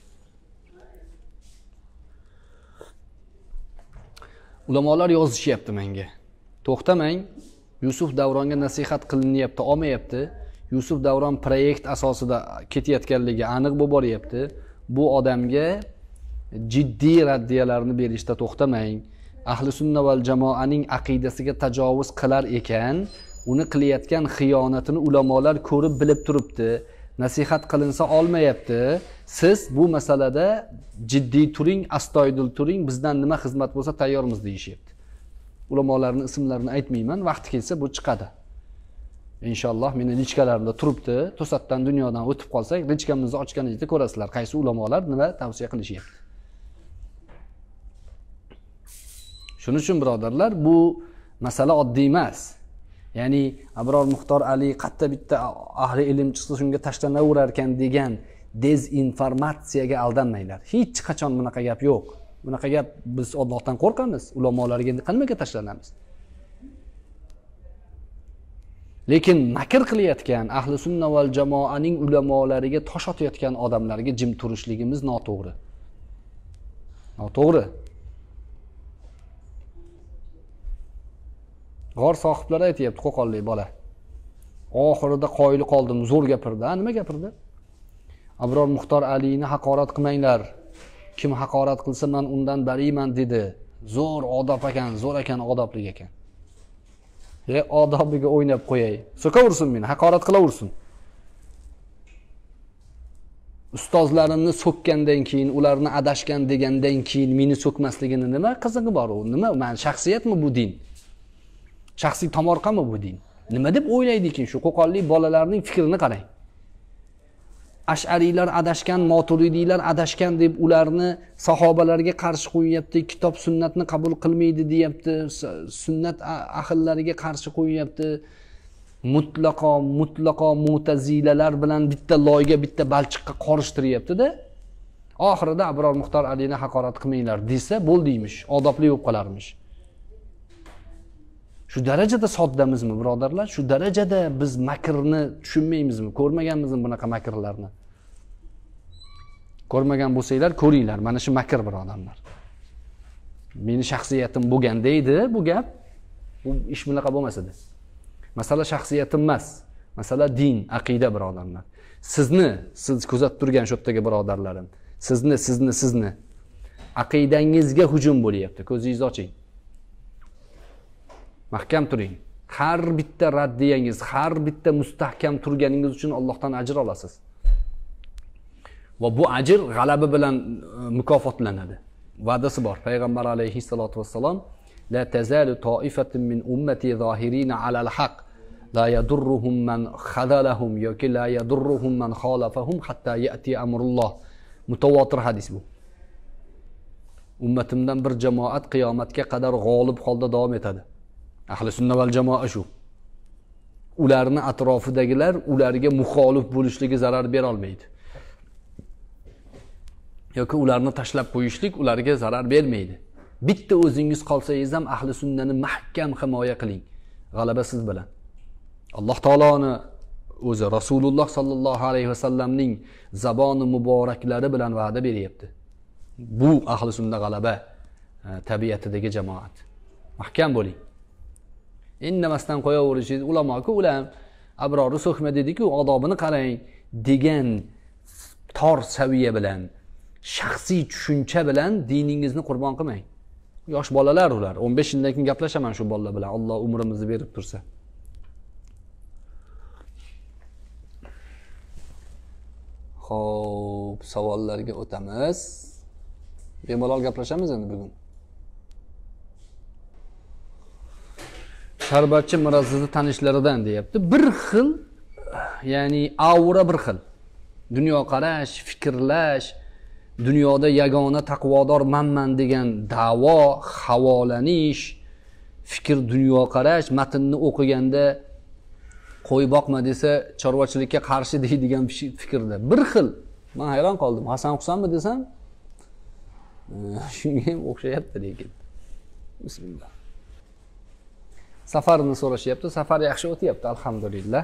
Ulamolar yozishyapti menga. To'xtamang. Yusuf Davronga nasihat qilinyapti, olmayapti. Yusuf Davron proyekt asosida ketayotganligi aniq bo'lib boryapti. Bu odamga jiddiy raddiyalarni berishda to'xtamang. Ahli sunna val jamoaning aqidasiga tajovuz qilar ekan, uni qilayotgan xiyonatini ulamolar ko'rib bilib turibdi. Nasihat qilinsa olmayapti. Siz bu masalada jiddiy turing, astoydil turing, bizdan nima xizmat bo'lsa tayyormiz deyishyapti. Ulamolarning ismlarini aytmayman, vaqti kelsa bu chiqadi. Inshaalloh meni lichkalarimda turibdi. To'satdan dunyodan o'tib qolsak, lichkamizni ochganingizda ko'rasizlar, qaysi ulamolar nima tavsiya qilishyapti. Shuning uchun birodarlar, bu masala oddiy emas. Ya'ni Abror Muxtor Ali qatta bitta ahli ilm chiqsa shunga tashlanaverar ekan degan dezinformatsiyaga aldanmanglar. Hech qachon bunaqa gap yo'q. Bunaqa gap biz Allohdan qo'rqamiz, ulamolarga nimaga tashlanamiz? Lekin makr qilayotgan ahli sunna val jamoaning ulamolariga tosh otayotgan odamlarga jim turishligimiz noto'g'ri. Noto'g'ri. G'or sohiblari aytayapti, qo'qonlik bola. Oxirida qoyili qoldim, zo'r gapirdi. Ha, nima gapirdi? Abror Muxtor Alini haqorat qilmanglar. Kim haqorat qilsa men undan bariman dedi. Zo'r odob ekan, zo'r ekan, odobli ekan. E, odobiga o'ynab qo'yay. So'kaversin meni, haqorat qilaversin. Ustozlarimni so'kkandan keyin, ularni adashgan degandan keyin meni so'kmasligini nima qizig'i bor u? Nima? Men shaxsiyatmi bu din? Shaxsiy tomorqami bu din? Nima deb o'ylaydi-ki shu qo'qonlik bolalarning fikrini qarang. Ash'ariylar adashgan, Maturidiylar adashgan deb ularni sahobalarga qarshi qo'yyapti, kitob sunnatni qabul qilmaydi deyapti, sunnat ahllariga qarshi qo'yyapti. Mutlaqo mutlaqo Mu'tazilalar bilan bitta loyga, bitta balchiqqa qorishtiryapti-da. Oxirida Abror Muxtor Alini haqorat qilmanglar desa bo'ldiymish, odobli bo'lib qolarmish. Shu darajada soddamizmi, birodarlar? Shu darajada biz makrni tushunmaymizmi? Ko'rmaganmizmi bunaqa makrlarni? Ko'rmagan bo'lsanglar, ko'ringlar. Mana shu makr, birodarlar. Meni shaxsiyatim bo'lganda edi bu gap. Bu ish bunaqa bo'lmas edi. Masala shaxsiyatim emas. Masala din, aqida, birodarlar. Sizni, siz kuzatib turgan shu yerdagi birodarlarim, sizni, sizni, sizni aqidangizga hujum bo'lyapti. Ko'zingizni oching. Mahkam turing. Har bitta raddiyangiz, har bitta mustahkam turganingiz uchun Allohdan ajr olasiz. Va bu ajr g'alaba bilan mukofotlanadi. Va'dasi bor. Payg'ambar alayhissalatu vassalom: "La tazalu to'ifatun min ummati zahirina alal haq, la yadurruhum man khadalahum yoki la yadurruhum man khalafahum hatta ya'ti amrulloh." Mutawatir hadis bu. Ummatimdan bir jamoat qiyomatga qadar g'olib holda davom etadi. Ahli sunna val jamoa shu. Ularni atrofidagilar ularga muxolif bo'lishligi zarar bera olmaydi. Yoki ularni tashlab qo'yishlik ularga zarar bermaydi. Bitta o'zingiz qolsangiz ham ahli sunnani mahkam himoya qiling. G'alaba siz bilan. Alloh taoloni o'zi Rasululloh sallallohu alayhi vasallamning zaboni muboraklari bilan va'da beryapti. Bu ahli sunna g'alaba tabiatidagi jamoat. Mahkam bo'ling. Indamasdan qo'yaverishingiz, ulamo-ku ulam abrori so'kma dedi-ku, odobini qarang degan tor saviya bilan, shaxsiy tushuncha bilan diningizni qurbon qilmang. Yosh bolalar ular. o'n besh yildan keyin gaplashaman shu bolalar bilan. Alloh umrimizni berib tursa. Xo'p, savollarga o'tamiz. Bemalol gaplashamiz endi bugun. Sharbatchi Mirazizni tanishlaridan deyapti. Bir xil, ya'ni aura bir xil. Dunyoqarash, fikrlash, dunyoda yagona taqvodor manman degan da'vo, havolanish, fikr, dunyoqarash, matnni o'qiganda qo'y boqma desa chorvachilikka qarshi deydigan fikrda. Bir xil. Men hayron qoldim. Hasan Husanmi desam, shunga ham o'xshayapti lekin. Bismillah. Safarni so'rashyapti. Safar yaxshi o'tyapti, alhamdulillah.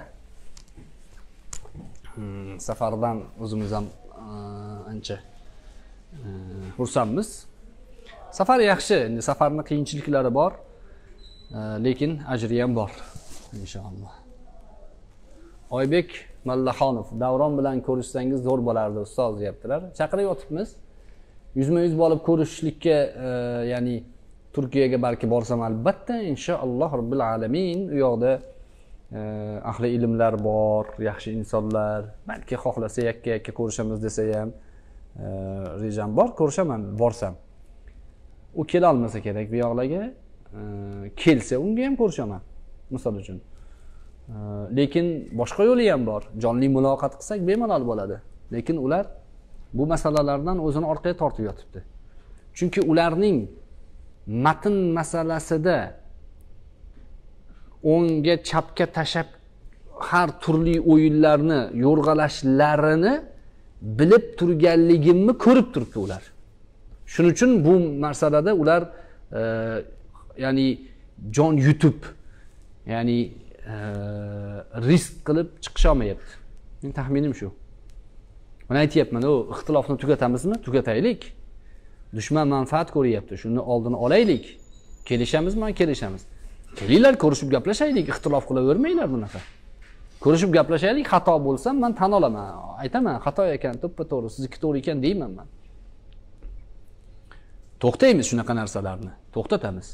Hmm, safardan o'zimiz ham ancha xursandmiz. Safar yaxshi. Endi safarning qiyinchiliklari bor, lekin ajri ham bor inshaalloh. Oybek Mallaxonov, Davron bilan ko'rishsangiz zo'r bo'lardi ustoz deyaptilar. Chaqirib yotibmiz. Yuzma-yuz bo'lib ko'rishlikka, ya'ni Turkiyaga balki borsam albatta inshaalloh robbil alamin, u yoqda ahli ilmlar bor, yaxshi insonlar, balki xohlasa yakka-yakka ko'rishamiz desa ham rejam bor, ko'rishaman borsam. U kela olmasa kerak bu yoqlarga, kelsa unga ham ko'rishaman, misol uchun. Lekin boshqa yo'li ham bor. Jonli muloqot qilsak bemalol bo'ladi. Lekin ular bu masalalardan o'zini orqaga tortib yotibdi. Chunki ularning matn masalasida o'ngga chapga tashab har turli o'yinlarni yo'rg'alashlarini bilib turganligimni ko'rib turibdi ular. Shuning uchun bu masalada ular e, ya'ni jon yutib, ya'ni e, risk qilib chiqisha olmayapti. Mening taxminim shu. Men aytayapman, o ixtilofni tugatamizmi? Tugataylik. Dushman manfaat ko'ryapti. Shuni oldini olaylik. Kelishamizmi? Kelishamiz. Kelinglar, ko'rishib gaplashaylik, ixtilof qilavermanglar bunaqa. Ko'rishib gaplashaylik, xato bo'lsam men tan olaman. Aytaman, xato ekan, to'ppa-to'g'ri, sizniki to'g'ri ekan deyman men. To'xtaymiz shunaqa narsalarni. To'xtatamiz.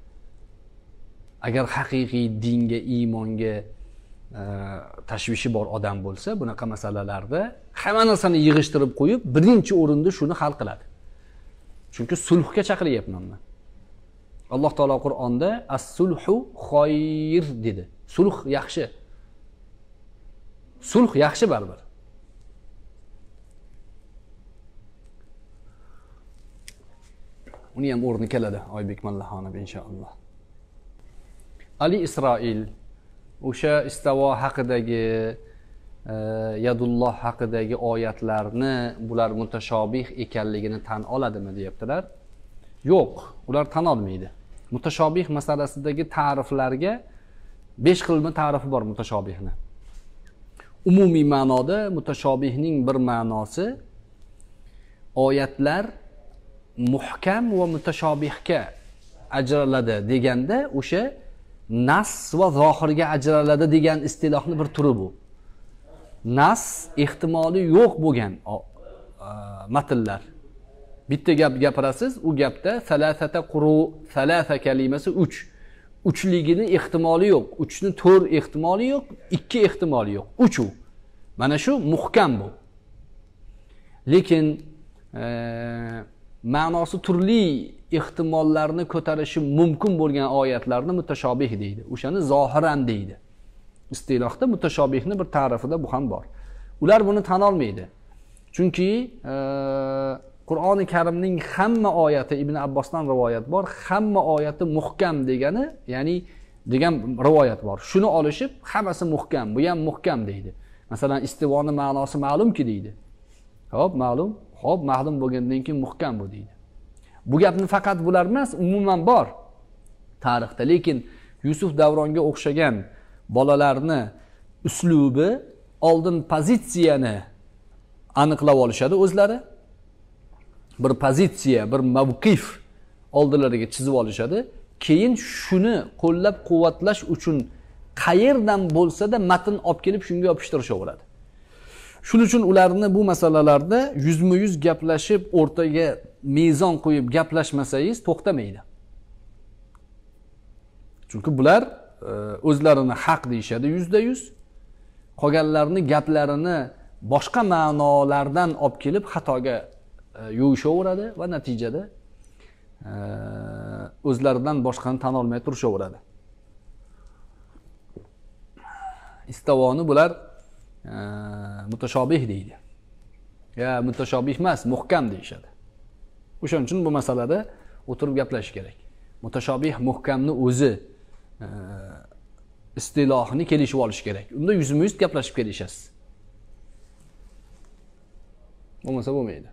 Agar haqiqiy dinga, iymonga tashvishi bor odam bo'lsa, bunaqa masalalarda hamma narsani yig'ishtirib qo'yib, birinchi o'rinda shuni hal qiladi. Chunki sulhga chaqiryapman men. Alloh taolo Qur'onda as-sulhu xoyr dedi. Sulh yaxshi. Sulh yaxshi baribir. Uni ham o'rni keladi Oybek Mallaxonov inshaalloh. Ali Isroil o'sha istavo haqidagi, yadulloh haqidagi oyatlarni bular mutashobih ekanligini tan oladimi deyaptilar. Yo'q, ular tan olmaydi. Mutashobih masalasidagi ta'riflarga besh xilmi ta'rifi bor mutashobihni. Umumiy ma'noda mutashobihning bir ma'nosi oyatlar muhkam va mutashobihga ajraladi deganda o'sha nas va zohirga ajraladi degan istilohni bir turi bu. Nas ehtimoli yo'q bo'lgan matnlar. Bitta gap gapirasiz, u gapda salasata quru, salasa kalimasi uch. Uchligini ehtimoli yo'q. Uchni to'rt ehtimoli yo'q, ikki ehtimoli yo'q. uch u. Mana shu muhkam bu. Lekin e, ma'nosi turli ehtimollarni ko'tarishi mumkin bo'lgan oyatlarni mutashobih deydi. O'shani zohiran deydi. Istilohda mutashobihni bir ta'rifida bu ham bor. Ular buni tan olmaydi. Chunki e, Qur'oni Karimning hamma oyati, Ibn Abbosdan rivoyat bor, hamma oyati muhkam degani, ya'ni degan rivoyat bor. Shuni olishib, hammasi muhkam, bu ham muhkam deydi. Masalan, istivoni ma'nosi ma'lumki deydi. Xo'p, ma'lum. Xo'p, ma'lum bo'lgandan keyin muhkam bu deydi. Bu gapni faqat bular emas, umuman bor tarixda. Lekin Yusuf Davronga o'xshagan bolalarni uslubi oldin pozitsiyani aniqlab olishadi o'zlari. Bir pozitsiya, bir mavqif oldilariga chizib olishadi. Keyin shuni qo'llab-quvvatlash uchun qayerdan bo'lsa-da matn olib kelib shunga yopishtirishaveradi. Shuning uchun ularni bu masalalarda yuzma-yuz gaplashib, o'rtaga mezon qo'yib gaplashmasangiz to'xtamaydi. Chunki bular o'zlarini haq deyishadi yuzda yuz. Qolganlarning gaplarini boshqa ma'nolardan olib kelib xatoga yo'yishaveradi va natijada o'zlaridan boshqani tan olmay turishaveradi. Istavoni bular mutashobih deydi. Ya mutashobih emas, muhkam deyishadi. O'shaning uchun bu masalada o'tirib gaplashish kerak. Mutashobih muhkamni o'zi istilohini kelishib olish kerak. Unda yuzma-yuz gaplashib kelishasiz. Bo'lmasa bo'lmaydi.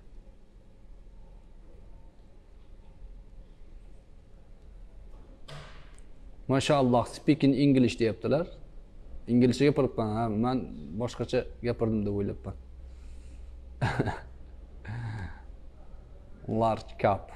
Mashallah, speaking English deyaptilar. İngilizce gapiribman, ha, men boshqacha gapirdim deb o'ylabman. Large cup.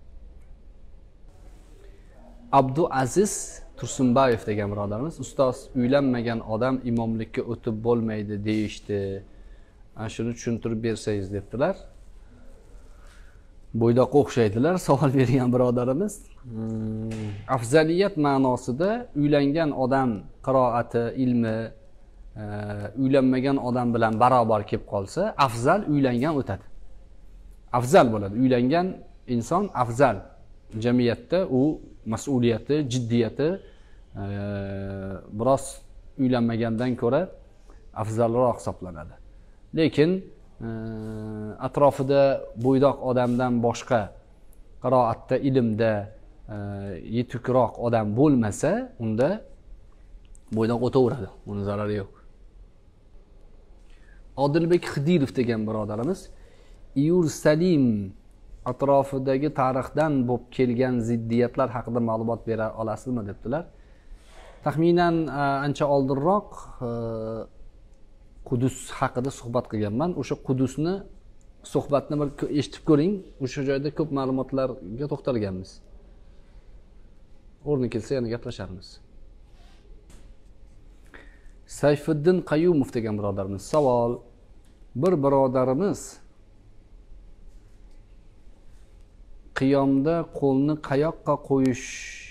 Abdu Aziz Tursunbayev degan birodarimiz, ustoz, uylanmagan odam imomlikka o'tib bo'lmaydi deyishdi. Ana shuni tushuntirib bersangiz debdilar. Bo'ydoqqa o'xshaydilar savol bergan birodarimiz. Hmm. Afzaliyat ma'nosida uylangan odam qiroati, ilmi e, uylanmagan odam bilan barobar kelib qolsa, afzal uylangan o'tadi. Afzal bo'ladi. Uylangan inson afzal. Jamiyatda u mas'uliyati, jiddiyati e, biroz uylanmagandan ko'ra afzalroq hisoblanadi. Lekin e, atrofida bo'ydoq odamdan boshqa qiroatda, ilmda e, yetukroq odam bo'lmasa, unda bo'ydoq o'taveradi. Uni zarari yo'q. Odilbek Xidirov degan birodarimiz, Iyur Salim atrofidagi tarixdan bo'lib kelgan ziddiyatlar haqida ma'lumot bera olasizmi debdilar. Taxminan ancha oldinroq Qudus haqida suhbat qilganman. O'sha Qudusni suhbatni bir eshitib ko'ring. O'sha joyda ko'p ma'lumotlarga to'xtalganmiz. O'rni kelsa yana gaplasharmiz. Sayfiddin Qayumov degan birodarimiz savol. Bir birodarimiz qiyomda qo'lni qayoqqa qo'yish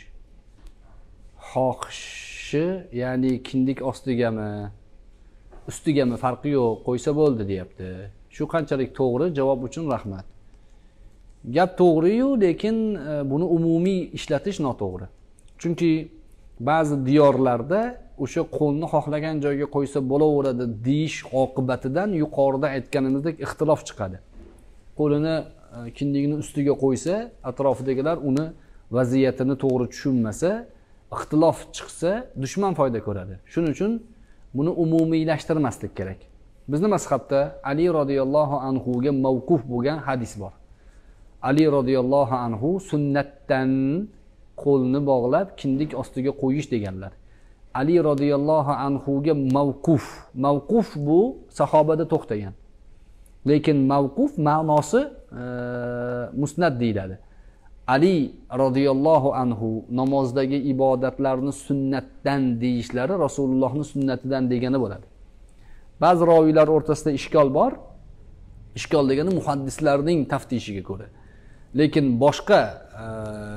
xohishi, ya'ni kindik ostigami, ustigami farqi yo'q, qo'ysa bo'ldi deyapti. Shu qanchalik to'g'ri? Javob uchun rahmat. Gap to'g'ri-yu, lekin buni umumiy ishlatish noto'g'ri. Chunki ba'zi diyorlarda o'sha qo'lni xohlagan joyga qo'ysa bo'laveradi deyish oqibatidan yuqorida aytganimizdek ixtilof chiqadi. Qo'lini kindigini ustiga qo'ysa, atrofidagilar uni vaziyatini to'g'ri tushunmasa, ixtilof chiqsa, dushman foyda ko'radi. Shuning uchun buni umumiylashtirmaslik kerak. Bizning mazhabda Ali radhiyallohu anhu ga mavquf bo'lgan hadis bor. Ali radhiyallohu anhu sunnatdan qo'lni bog'lab kindik ostiga qo'yish deganlar. Ali radhiyallohu anhu ga mavquf. Mavquf bu sahobada to'xtagan. Lekin mavquf ma'nosi e, musnad deyiladi. Ali radhiyallohu anhu namozdagi ibodatlarni sunnatdan deyishlari Rasulullohning sunnatidan degani bo'ladi. Ba'zi roviylar o'rtasida ishkol bor. Ishkol degani muhaddislarning taftishiga ko'ra. Lekin boshqa e,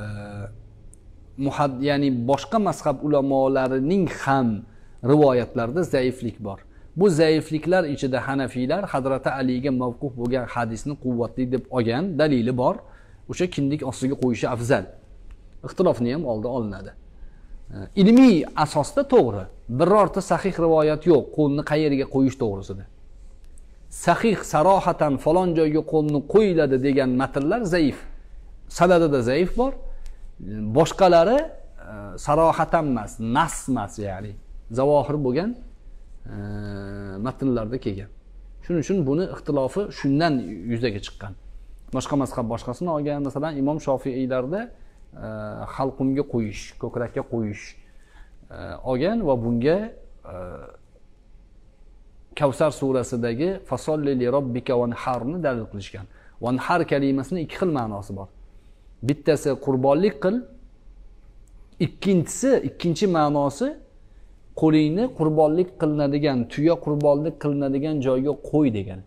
muhad, ya'ni boshqa mazhab ulamolarining ham rivoyatlarida zaiflik bor. Bu zaifliklar ichida Hanafiylar Hazrati Aliga mavquf bo'lgan hadisni quvvatli deb olgan dalili bor. O'sha kindik ostiga qo'yishi afzal. Ixtilofni ham oldi olinadi. Ilmiy asosda to'g'ri. Birorta sahih rivoyat yo'q qo'lni qayerga qo'yish to'g'risida. Sahih sarohatan falon joyga qo'lni qo'yiladi degan matnlar zaif. Sanadida zaif bor. Boshqalari sarohatan emas, nas emas, ya'ni zavohir bo'lgan matnlarda kelgan. Shuning uchun buni ixtilofi shundan yuzaga chiqqan. Boshqa mazhab boshqasini olgan, masalan, Imom Shofiiylarda halqumga qo'yish, ko'krakka qo'yish olgan va bunga Kavsar surasidagi fasolli li robbika vanharni dalil qilishgan. Vanhar kalimasining ikki xil ma'nosi bor. Bittasi qurbonlik qil, ikkinchisi, ikkinchi ma'nosi qo'lingni qurbonlik qilinadigan, tuya qurbonlik qilinadigan joyga qo'y degan.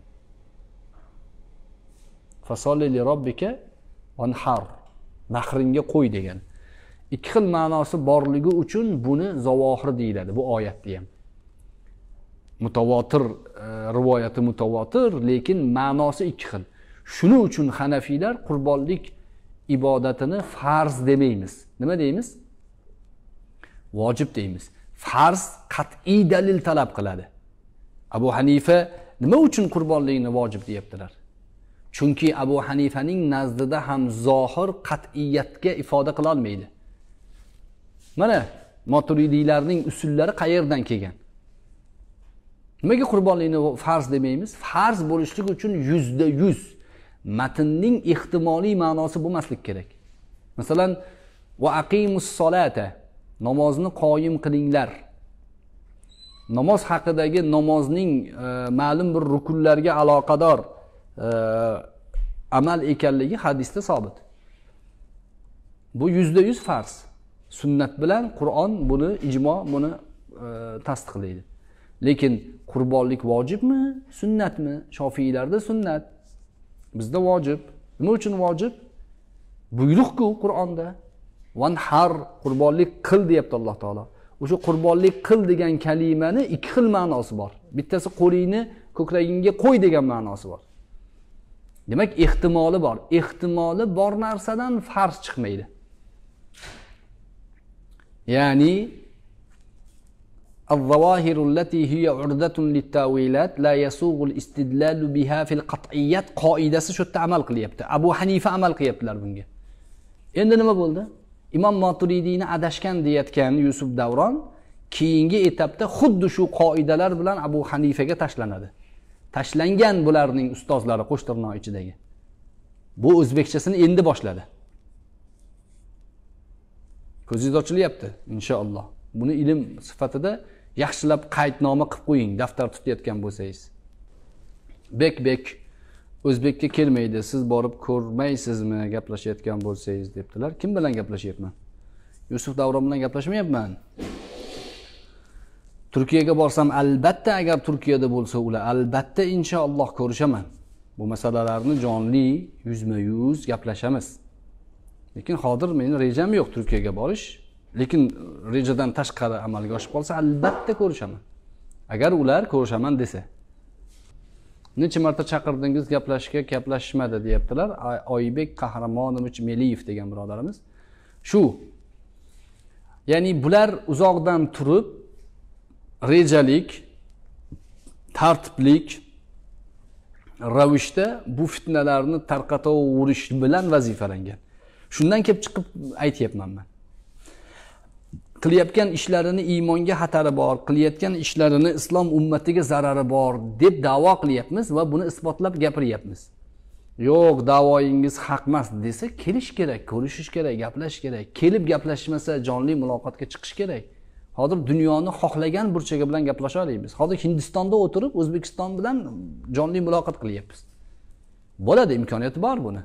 Fasolli li robbika wanhar. Nahringa qo'y degan. Ikki xil ma'nosi borligi uchun buni zavohir deyiladi bu oyatda ham. Mutavotir e, rivoyati mutavotir, lekin ma'nosi ikki xil. Shuning uchun Hanafiylar qurbonlik ibodatini farz demaymiz. Nima deymiz? Vojib deymiz. Farz qat'iy dalil talab qiladi. Abu Hanifa nima uchun qurbonlikni vojib deyaptilar? Chunki Abu Hanifaning nazdida ham zohir qat'iyatga ifoda qila olmaydi. Mana Maturidiylarning usullari qayerdan kelgan? Nimaga qurbonlikni farz demaymiz? Farz bo'lishligi uchun yuzda yuz matnning ehtimoliy ma'nosi bo'lmaslik kerak. Masalan, va aqimus solata, namozni qoyim qilinglar. Namoz haqidagi namozning e, ma'lum bir rukunlarga aloqador e, amal ekanligi hadisda sabit. Bu yuzda yuz farz. Sunnat bilan Qur'on buni, ijmo buni e, tasdiqlaydi. Lekin qurbonlik vojibmi, sunnatmi? Shofiylarda sunnat, bizda vojib. Nima uchun vojib? Buyruq-ku Qur'onda. Vanhar, qurbonlik qil deyapti Alloh taolo. O'sha qurbonlik qil degan kalimani ikki xil ma'nosi bor. Bittasi qo'lingni ko'kragingga qo'y degan ma'nosi bor. Demak, ehtimoli bor. Ehtimoli bor narsadan farz chiqmaydi. Ya'ni الظواهر التي هي عرضة للتاويلات لا يسوغ الاستدلال بها في القطعيات qoidasi shu yerda amal qilyapti. Abu Hanifa amal qilyaptilar bunga. Endi nima bo'ldi? Imom Maturidiyni adashgan deyotgan Yusuf Davron keyingi etapda xuddi shu qoidalar bilan Abu Hanifaga tashlanadi. Tashlangan bularning ustozlari qo'shtirnoq ichidagi. Bu o'zbekchasini endi boshladi. Ko'zingiz ochilyapti inshaalloh. Buni ilm sifatida yaxshilab qaydnoma qilib qo'ying, daftar tutayotgan bo'lsangiz. Bek bek o'zbekka kelmaydi, siz borib ko'rmaysizmi gaplashayotgan bo'lsangiz debdilar. Kim bilan gaplashyapman? Yusuf Davron bilan gaplashmayapman. Turkiyaga borsam albatta, agar Turkiyada bo'lsa ular albatta inshaalloh ko'rishaman. Bu masalalarni jonli yuzma-yuz gaplashamiz. Lekin hozir mening rejam yo'q Turkiyaga borish. Lekin rejadan tashqari amalga oshib qolsa albatta ko'rishaman. Agar ular ko'rishaman desa. Necha marta chaqirdingiz gaplashishga, gaplashishmadi deyaptilar. Oybek Qahramonovich Meliyev degan birodarimiz. Shu. Ya'ni bular uzoqdan turib rejalik, tartiblik ravishda bu fitnalarni tarqataverish bilan vazifalangan. Shundan kelib chiqib aytayapman men. Qilayotgan ishlarini iymonga xatari bor, qilayotgan ishlarini islom ummatiga zarari bor deb da'vo qilyapmiz va buni isbotlab gapiryapmiz. Yo'q, da'voyingiz haq emas desa, kelish kerak, ko'rishish kerak, gaplashish kerak. Kelib gaplashmasa jonli muloqotga chiqish kerak. Hozir dunyoni xohlagan burchagi bilan gaplasha olamiz. Hozir Hindistonda o'tirib O'zbekiston bilan jonli muloqot qilyapmiz. Bo'ladi, imkoniyati bor buni.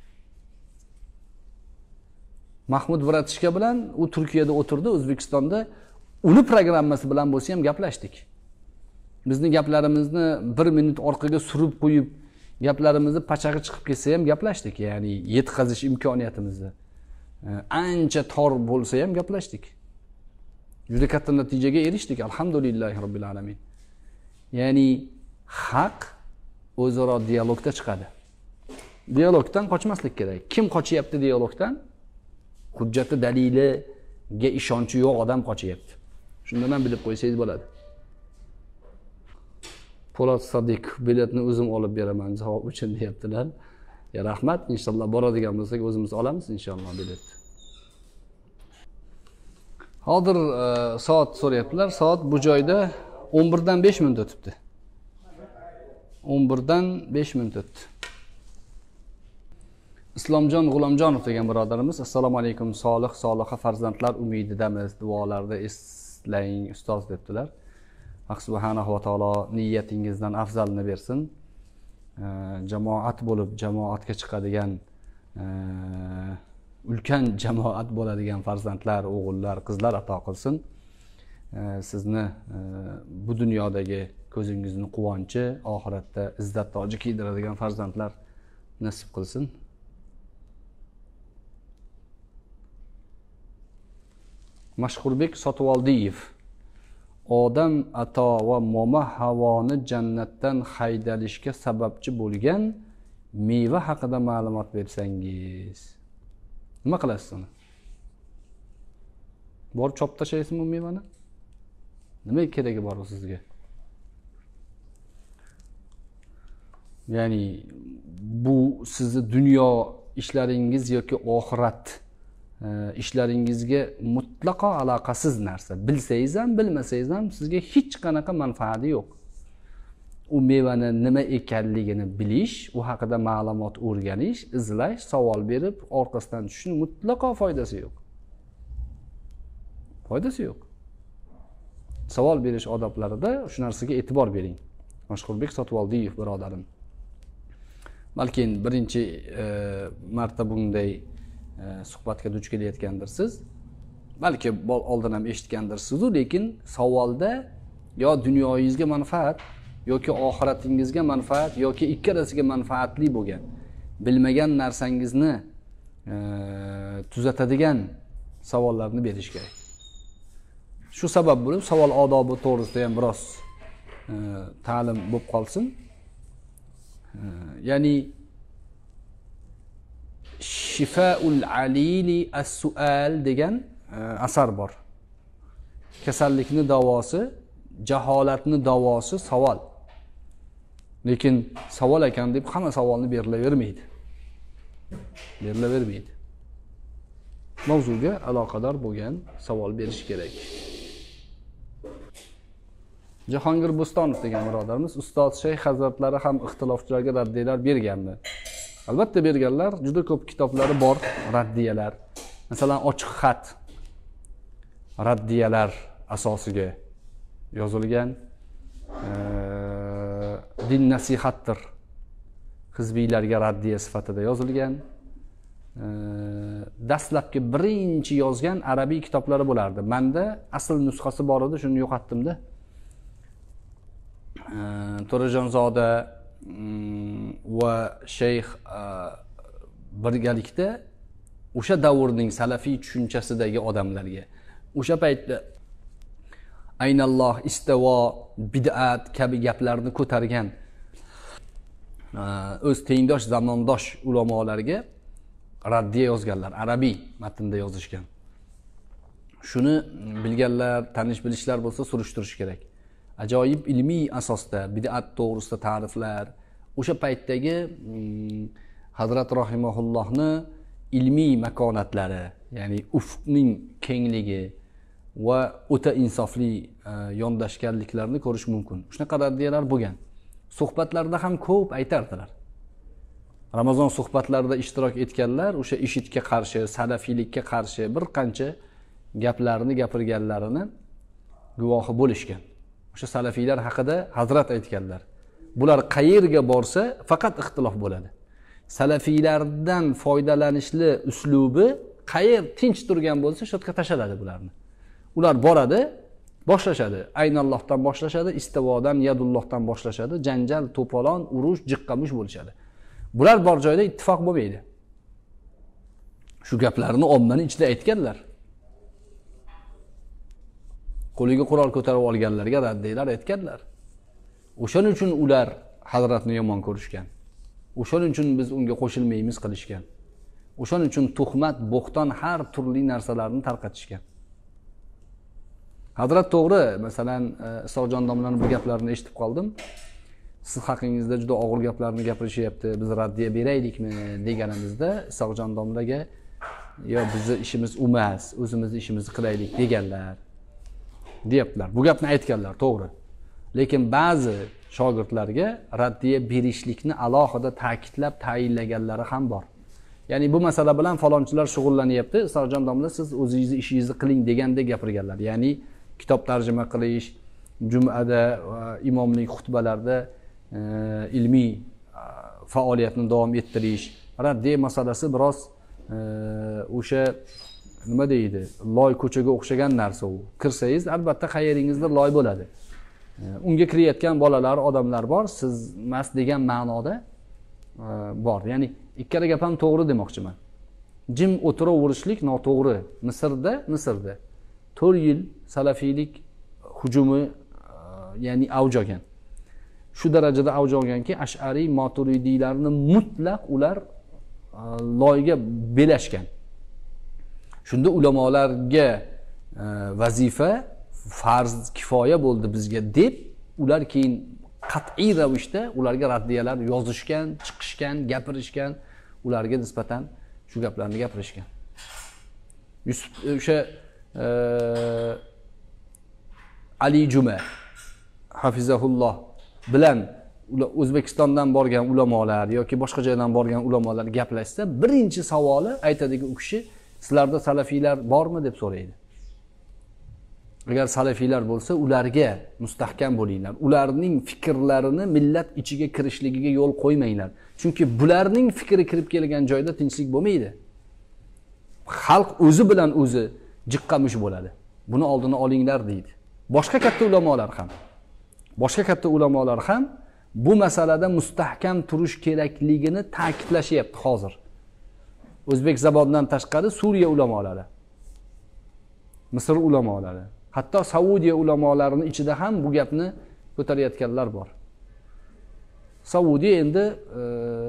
Mahmud Viratishka bilan u Turkiyada o'tirdi, O'zbekistonda uni programmasi bilan bo'lsa ham gaplashdik. Bizning gaplarimizni bir minut orqaga surib qo'yib, gaplarimizni pachag'i chiqib ketsa ham gaplashdik. Ya'ni yetkazish imkoniyatimizni ancha tor bo'lsa ham gaplashdik. Juda katta natijaga erishdik, alhamdulillah robbil alamin. Ya'ni haq o'zaro dialogda chiqadi. Dialogdan qochmaslik kerak. Kim qochyapti dialogdan? Hujjati daliliga ishonchi yo'q odam qochyapti. Shundan ham bilib qo'ysangiz bo'ladi. Po'lat Sadiq biletni o'zim olib beraman javob uchun deyaptilar. Ya rahmat, inshaalloh boradigan bo'lsak o'zimiz olamiz inshaalloh biletni. Hozir e, soat so'rayaptilar. Soat bu joyda o'n birdan besh minut o'tibdi. o'n birdan besh minut o'tdi. Islomjon G'ulomjonov degan birodarimiz, assalomu alaykum, solih soliha farzandlar umididamiz, duolarda eslang ustoz debdilar. Alloh subhanahu va taolo niyatingizdan afzalini bersin. E, jamoat bo'lib, jamoatga chiqadigan e, ulkan jamoat bo'ladigan farzandlar, o'g'illar, qizlar ato qilsin. sizni bu dunyodagi ko'zingizni quvonchi, oxiratda izzat toji kiydiradigan farzandlar nasib qilsin. Mashhurbek Sotivoldiyev: odam ato va momo havoni jannatdan haydalishga sababchi bo'lgan meva haqida ma'lumot bersangiz. Nima qilasiz uni? Borib chopib tashlaysizmi bu mevani? Nima keragi bor sizga? Ya'ni bu sizni dunyo ishlaringiz yoki oxirat ishlaringizga mutlaqo aloqasiz narsa. Bilsangiz ham, bilmasangiz ham sizga hech qanaqa manfaati yo'q. U mevani nima ekanligini bilish, u haqida ma'lumot o'rganish, izlash, savol berib, orqasidan tushishning mutlaqo foydasi yo'q. Foydasi yo'q. Savol berish odoblarida shu narsaga e'tibor bering. Mashhurbek Sotivoldiyev birodarim. Balki birinchi e, marta bunday e, suhbatga duch kelayotgandirsiz. Balki oldin ham eshitgandirsiz, lekin savolda yo dunyoyingizga manfaat yoki oxiratingizga manfaat yoki ikkalasiga manfaatli bo'lgan, bilmagan narsangizni e, tuzatadigan savollarni berish kerak. Shu sabab bo'lib savol odobi to'g'risida ham biroz e, ta'lim bo'lib qolsin. E, ya'ni Shifaul alili as-sual degan e, asar bor. Kasallikni davosi, jaholatni davosi savol. Lekin savol ekan deb hamma savolni berilavermaydi. Berilavermaydi. Mavzuga aloqador bo'lgan savol berish kerak. Jahongir Bo'stonov degan birodarimiz: ustoz Shayx hazratlari ham ixtilofchilarga raddiyalar berganmi? Albatta berganlar, juda ko'p kitoblari bor raddiyalar. Masalan, ochiq xat raddiyalar asosiga yozilgan. Din nasihatdir hizbiylarga raddiya sifatida yozilgan. Dastlabki birinchi yozgan arabiy kitoblari bo'lardi. Menda asl nusxasi bor edi, shuni yo'qotdim-da. To'rajonzoda va Shayx birgalikda o'sha davrning salafiy tushunchasidagi odamlarga, o'sha paytda Aynalloh, istavo, bid'at kabi gaplarni ko'targan o'z tengdosh zamondosh ulamolarga raddiya yozganlar, arabiy matnda yozishgan. Shuni bilganlar, tanish bilishlar bo'lsa surishtirish kerak. Ajoyib ilmiy asosda bid'at to'g'risida ta'riflar, o'sha paytdagi Hazrat rahimahullohni ilmiy makonatlari, ya'ni ufqning kengligi va o'ta insofli yondashganliklarini ko'rish mumkin. Shunaqa raddiyalar bo'lgan. Suhbatlarda ham ko'p aytardilar. Ramazon suhbatlarida ishtirok etganlar o'sha IShIDga qarshi, salafiylikka qarshi bir qancha gaplarni gapirganlarini guvohi bo'lishgan. O'sha salafiylar haqida Hazrat aytganlar. Bular qayerga borsa faqat ixtilof bo'ladi. Salafiylardan foydalanishli uslubi qayer tinch turgan bo'lsa shu yerga tashaladi bularni. Ular boradi, boshlashadi. Aynallohdan boshlashadi, istavodan, yadullohdan boshlashadi. Janjal, to'polon, urush, jiqqamush bo'lishadi. Bular bor joyda ittifoq bo'lmaydi. Shu gaplarni ommaning ichida aytganlar. Qo'liga qurol ko'tarib olganlarga raddiyalar aytganlar. O'shaning uchun ular Hazratni yomon ko'rishgan. O'shaning uchun biz unga qo'shilmaymiz qilishgan. O'shaning uchun tuhmat, bo'xton har turli narsalarni tarqatishgan. Hazrat to'g'ri, masalan, Isoqjon domlaning bu gaplarini eshitib qoldim. Siz haqingizda juda og'ir gaplarni gapirishyapti, biz raddiya beraylikmi deganimizda Isoqjon domlaga yo bizni ishimiz emas, o'zimiz ishimizni qilaylik deganlar. Deyaptilar. Bu gapni aytganlar, to'g'ri. Lekin ba'zi shogirdlarga raddiya berishlikni alohida ta'kidlab tayinlaganlari ham bor. Ya'ni bu masala bilan falonchilar shug'ullanyapti, Isoqjon domla siz o'zingizni ishingizni qiling degandek gapirganlar. Ya'ni kitob tarjima qilish, jumada va imomlik xutbalarida e, ilmiy e, faoliyatni davom ettirish, raddiya masalasi biroz o'sha nima deydi, loy ko'chaga o'xshagan narsa u. Kirsangiz albatta qayeringizda loy bo'ladi. Unga kirayotgan bolalar, odamlar bor, siz emas degan ma'noda bor. Ya'ni ikkala gap ham to'g'ri demoqchiman. Jim o'tiraverishlik noto'g'ri. Misrda, Misrda to'rt yil salafiylik hujumi ya'ni avj olgan. Shu darajada avj olganki, Ash'ari, Maturidiylarni mutlaq ular loyga belashgan. Shunda ulamolarga vazifa farz kifoya bo'ldi bizga deb, ular keyin qat'iy ravishda ularga raddiyalar yozishgan, chiqishgan, gapirishgan, ularga nisbatan shu gaplarni gapirishgan. Yusuf o'sha Ali Juma hafizahulloh bilan O'zbekistondan borgan ulamolar yoki boshqa joydan borgan ulamolar gaplashsa, birinchi savoli aytadiki, u kishi sizlarda salafiylar bormi deb so'raydi. Agar salafiylar bo'lsa, ularga mustahkam bo'linglar. Ularning fikrlarini millat ichiga kirishligiga yo'l qo'ymanglar. Chunki bularning fikri kirib kelgan joyda tinchlik bo'lmaydi. Xalq o'zi bilan o'zi jiqqamish bo'ladi. Buni oldini olinglar deydi. Boshqa katta ulamolar ham, boshqa katta ulamolar ham bu masalada mustahkam turish kerakligini ta'kidlashyapti hozir. O'zbek zabonidan tashqari Suriya ulamolari, Misr ulamolari, hatto Saudiya ulamolarining ichida ham bu gapni ko'tarayotganlar bor. Saudiya endi e,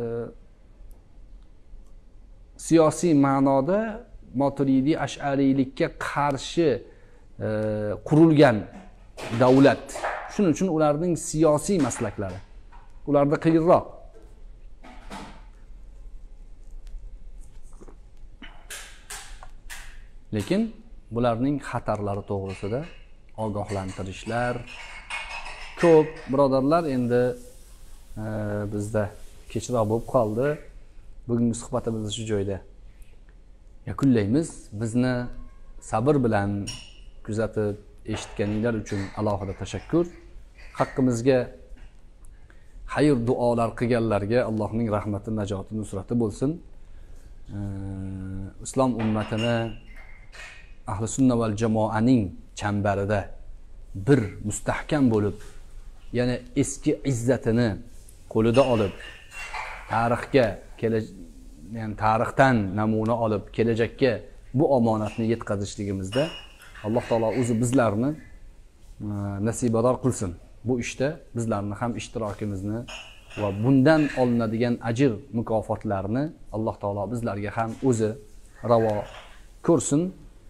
siyosiy ma'noda Maturidi ash'ariylikka qarshi e, qurilgan davlat. Shuning uchun ularning siyosiy maslaklari ularda qiyinroq. Lekin bularning xatarlari to'g'risida ogohlantirishlar ko'p. Birodarlar, endi e, bizda kechroq bo'lib qoldi. Bugungi suhbatimizni shu joyda yakunlaymiz. Bizni sabr bilan kuzatib eshitganinglar uchun alohida tashakkur. Haqqimizga xayr duolar qilganlarga Allohning rahmati, najoti, nusrati bo'lsin. E, islom ummatini ahli sunna val jamoaning chambarida bir mustahkam bo'lib, yana eski izzatini qo'lida olib, tarixga ya'ni tarixdan namuna olib kelajakka bu omonatni yetkazishligimizda Alloh taolo o'zi bizlarni nasibador qilsin. Bu ishda bizlarni ham ishtirokimizni va bundan olinadigan ajr mukofotlarni Alloh taolo bizlarga ham o'zi ravo ko'rsin.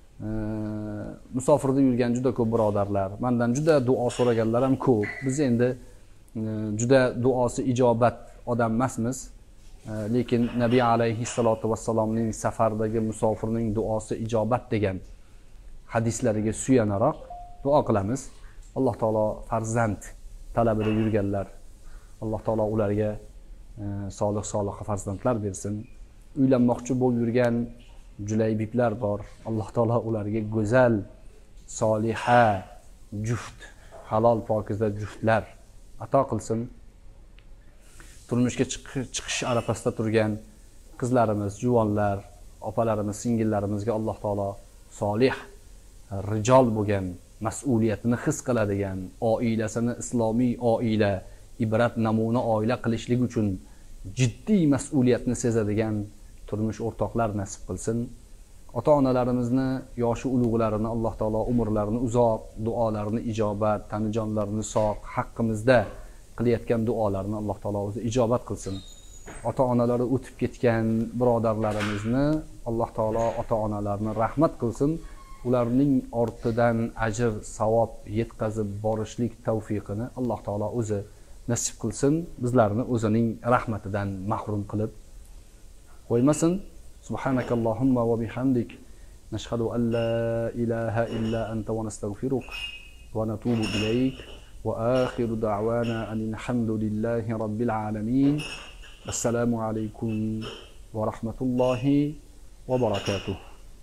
Musofirda yurgan juda ko'p birodarlar, mendan juda duo so'raganlar ham ko'p. Biz endi juda duosi ijobat odam emasmiz. Lekin Nabiy alayhissalatu vassalomning safardagi musofirning duosi ijobat degan hadislariga suyanaroq duo qilamiz. Alloh taolo farzand talabida yurganlar, Alloh taolo ularga solih solih farzandlar bersin. Uylanmoqchi bo'lib yurgan julaybiblar bor. Alloh taolo ularga go'zal, soliha, juft, halol pokiza juftlar ato qilsin. Turmushga chiqish arafasida turgan qizlarimiz, juvonlar, opalarimiz, singillarimizga Alloh taolo solih, rijol bo'lgan, mas'uliyatini his qiladigan, oilasini islomiy oila, ibrat namuna oila qilishlik uchun jiddiy mas'uliyatni sezadigan turmush o'rtoqlar nasib qilsin. Ota-onalarimizni, yoshi ulug'larini Alloh taolo umrlarini uzoq, duolarini ijobat, tanijonlarini sog', haqqimizda qilayotgan duolarni Alloh taolo o'zi ijobat qilsin. Ota-onalari o'tib ketgan birodarlarimizni Alloh taolo ota-onalarni rahmat qilsin. Ularning ortidan ajr, savob yetkazib borishlik tavfiqini Alloh taolo o'zi nasib qilsin. Bizlarni o'zining rahmatidan mahrum qilib qo'ymasin. Subhanakallohumma va bihamdik nashhadu an la ilaha illa anta va nastaghfiruk va natubu ilayk wa akhiru da'wana alhamdulillahi rabbil alamin. Assalomu alaykum va rahmatullohi va barakatuh.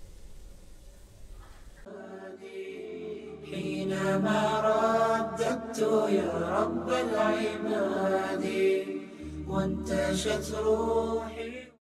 حينما رددت يا رب العباد وانتشت روحي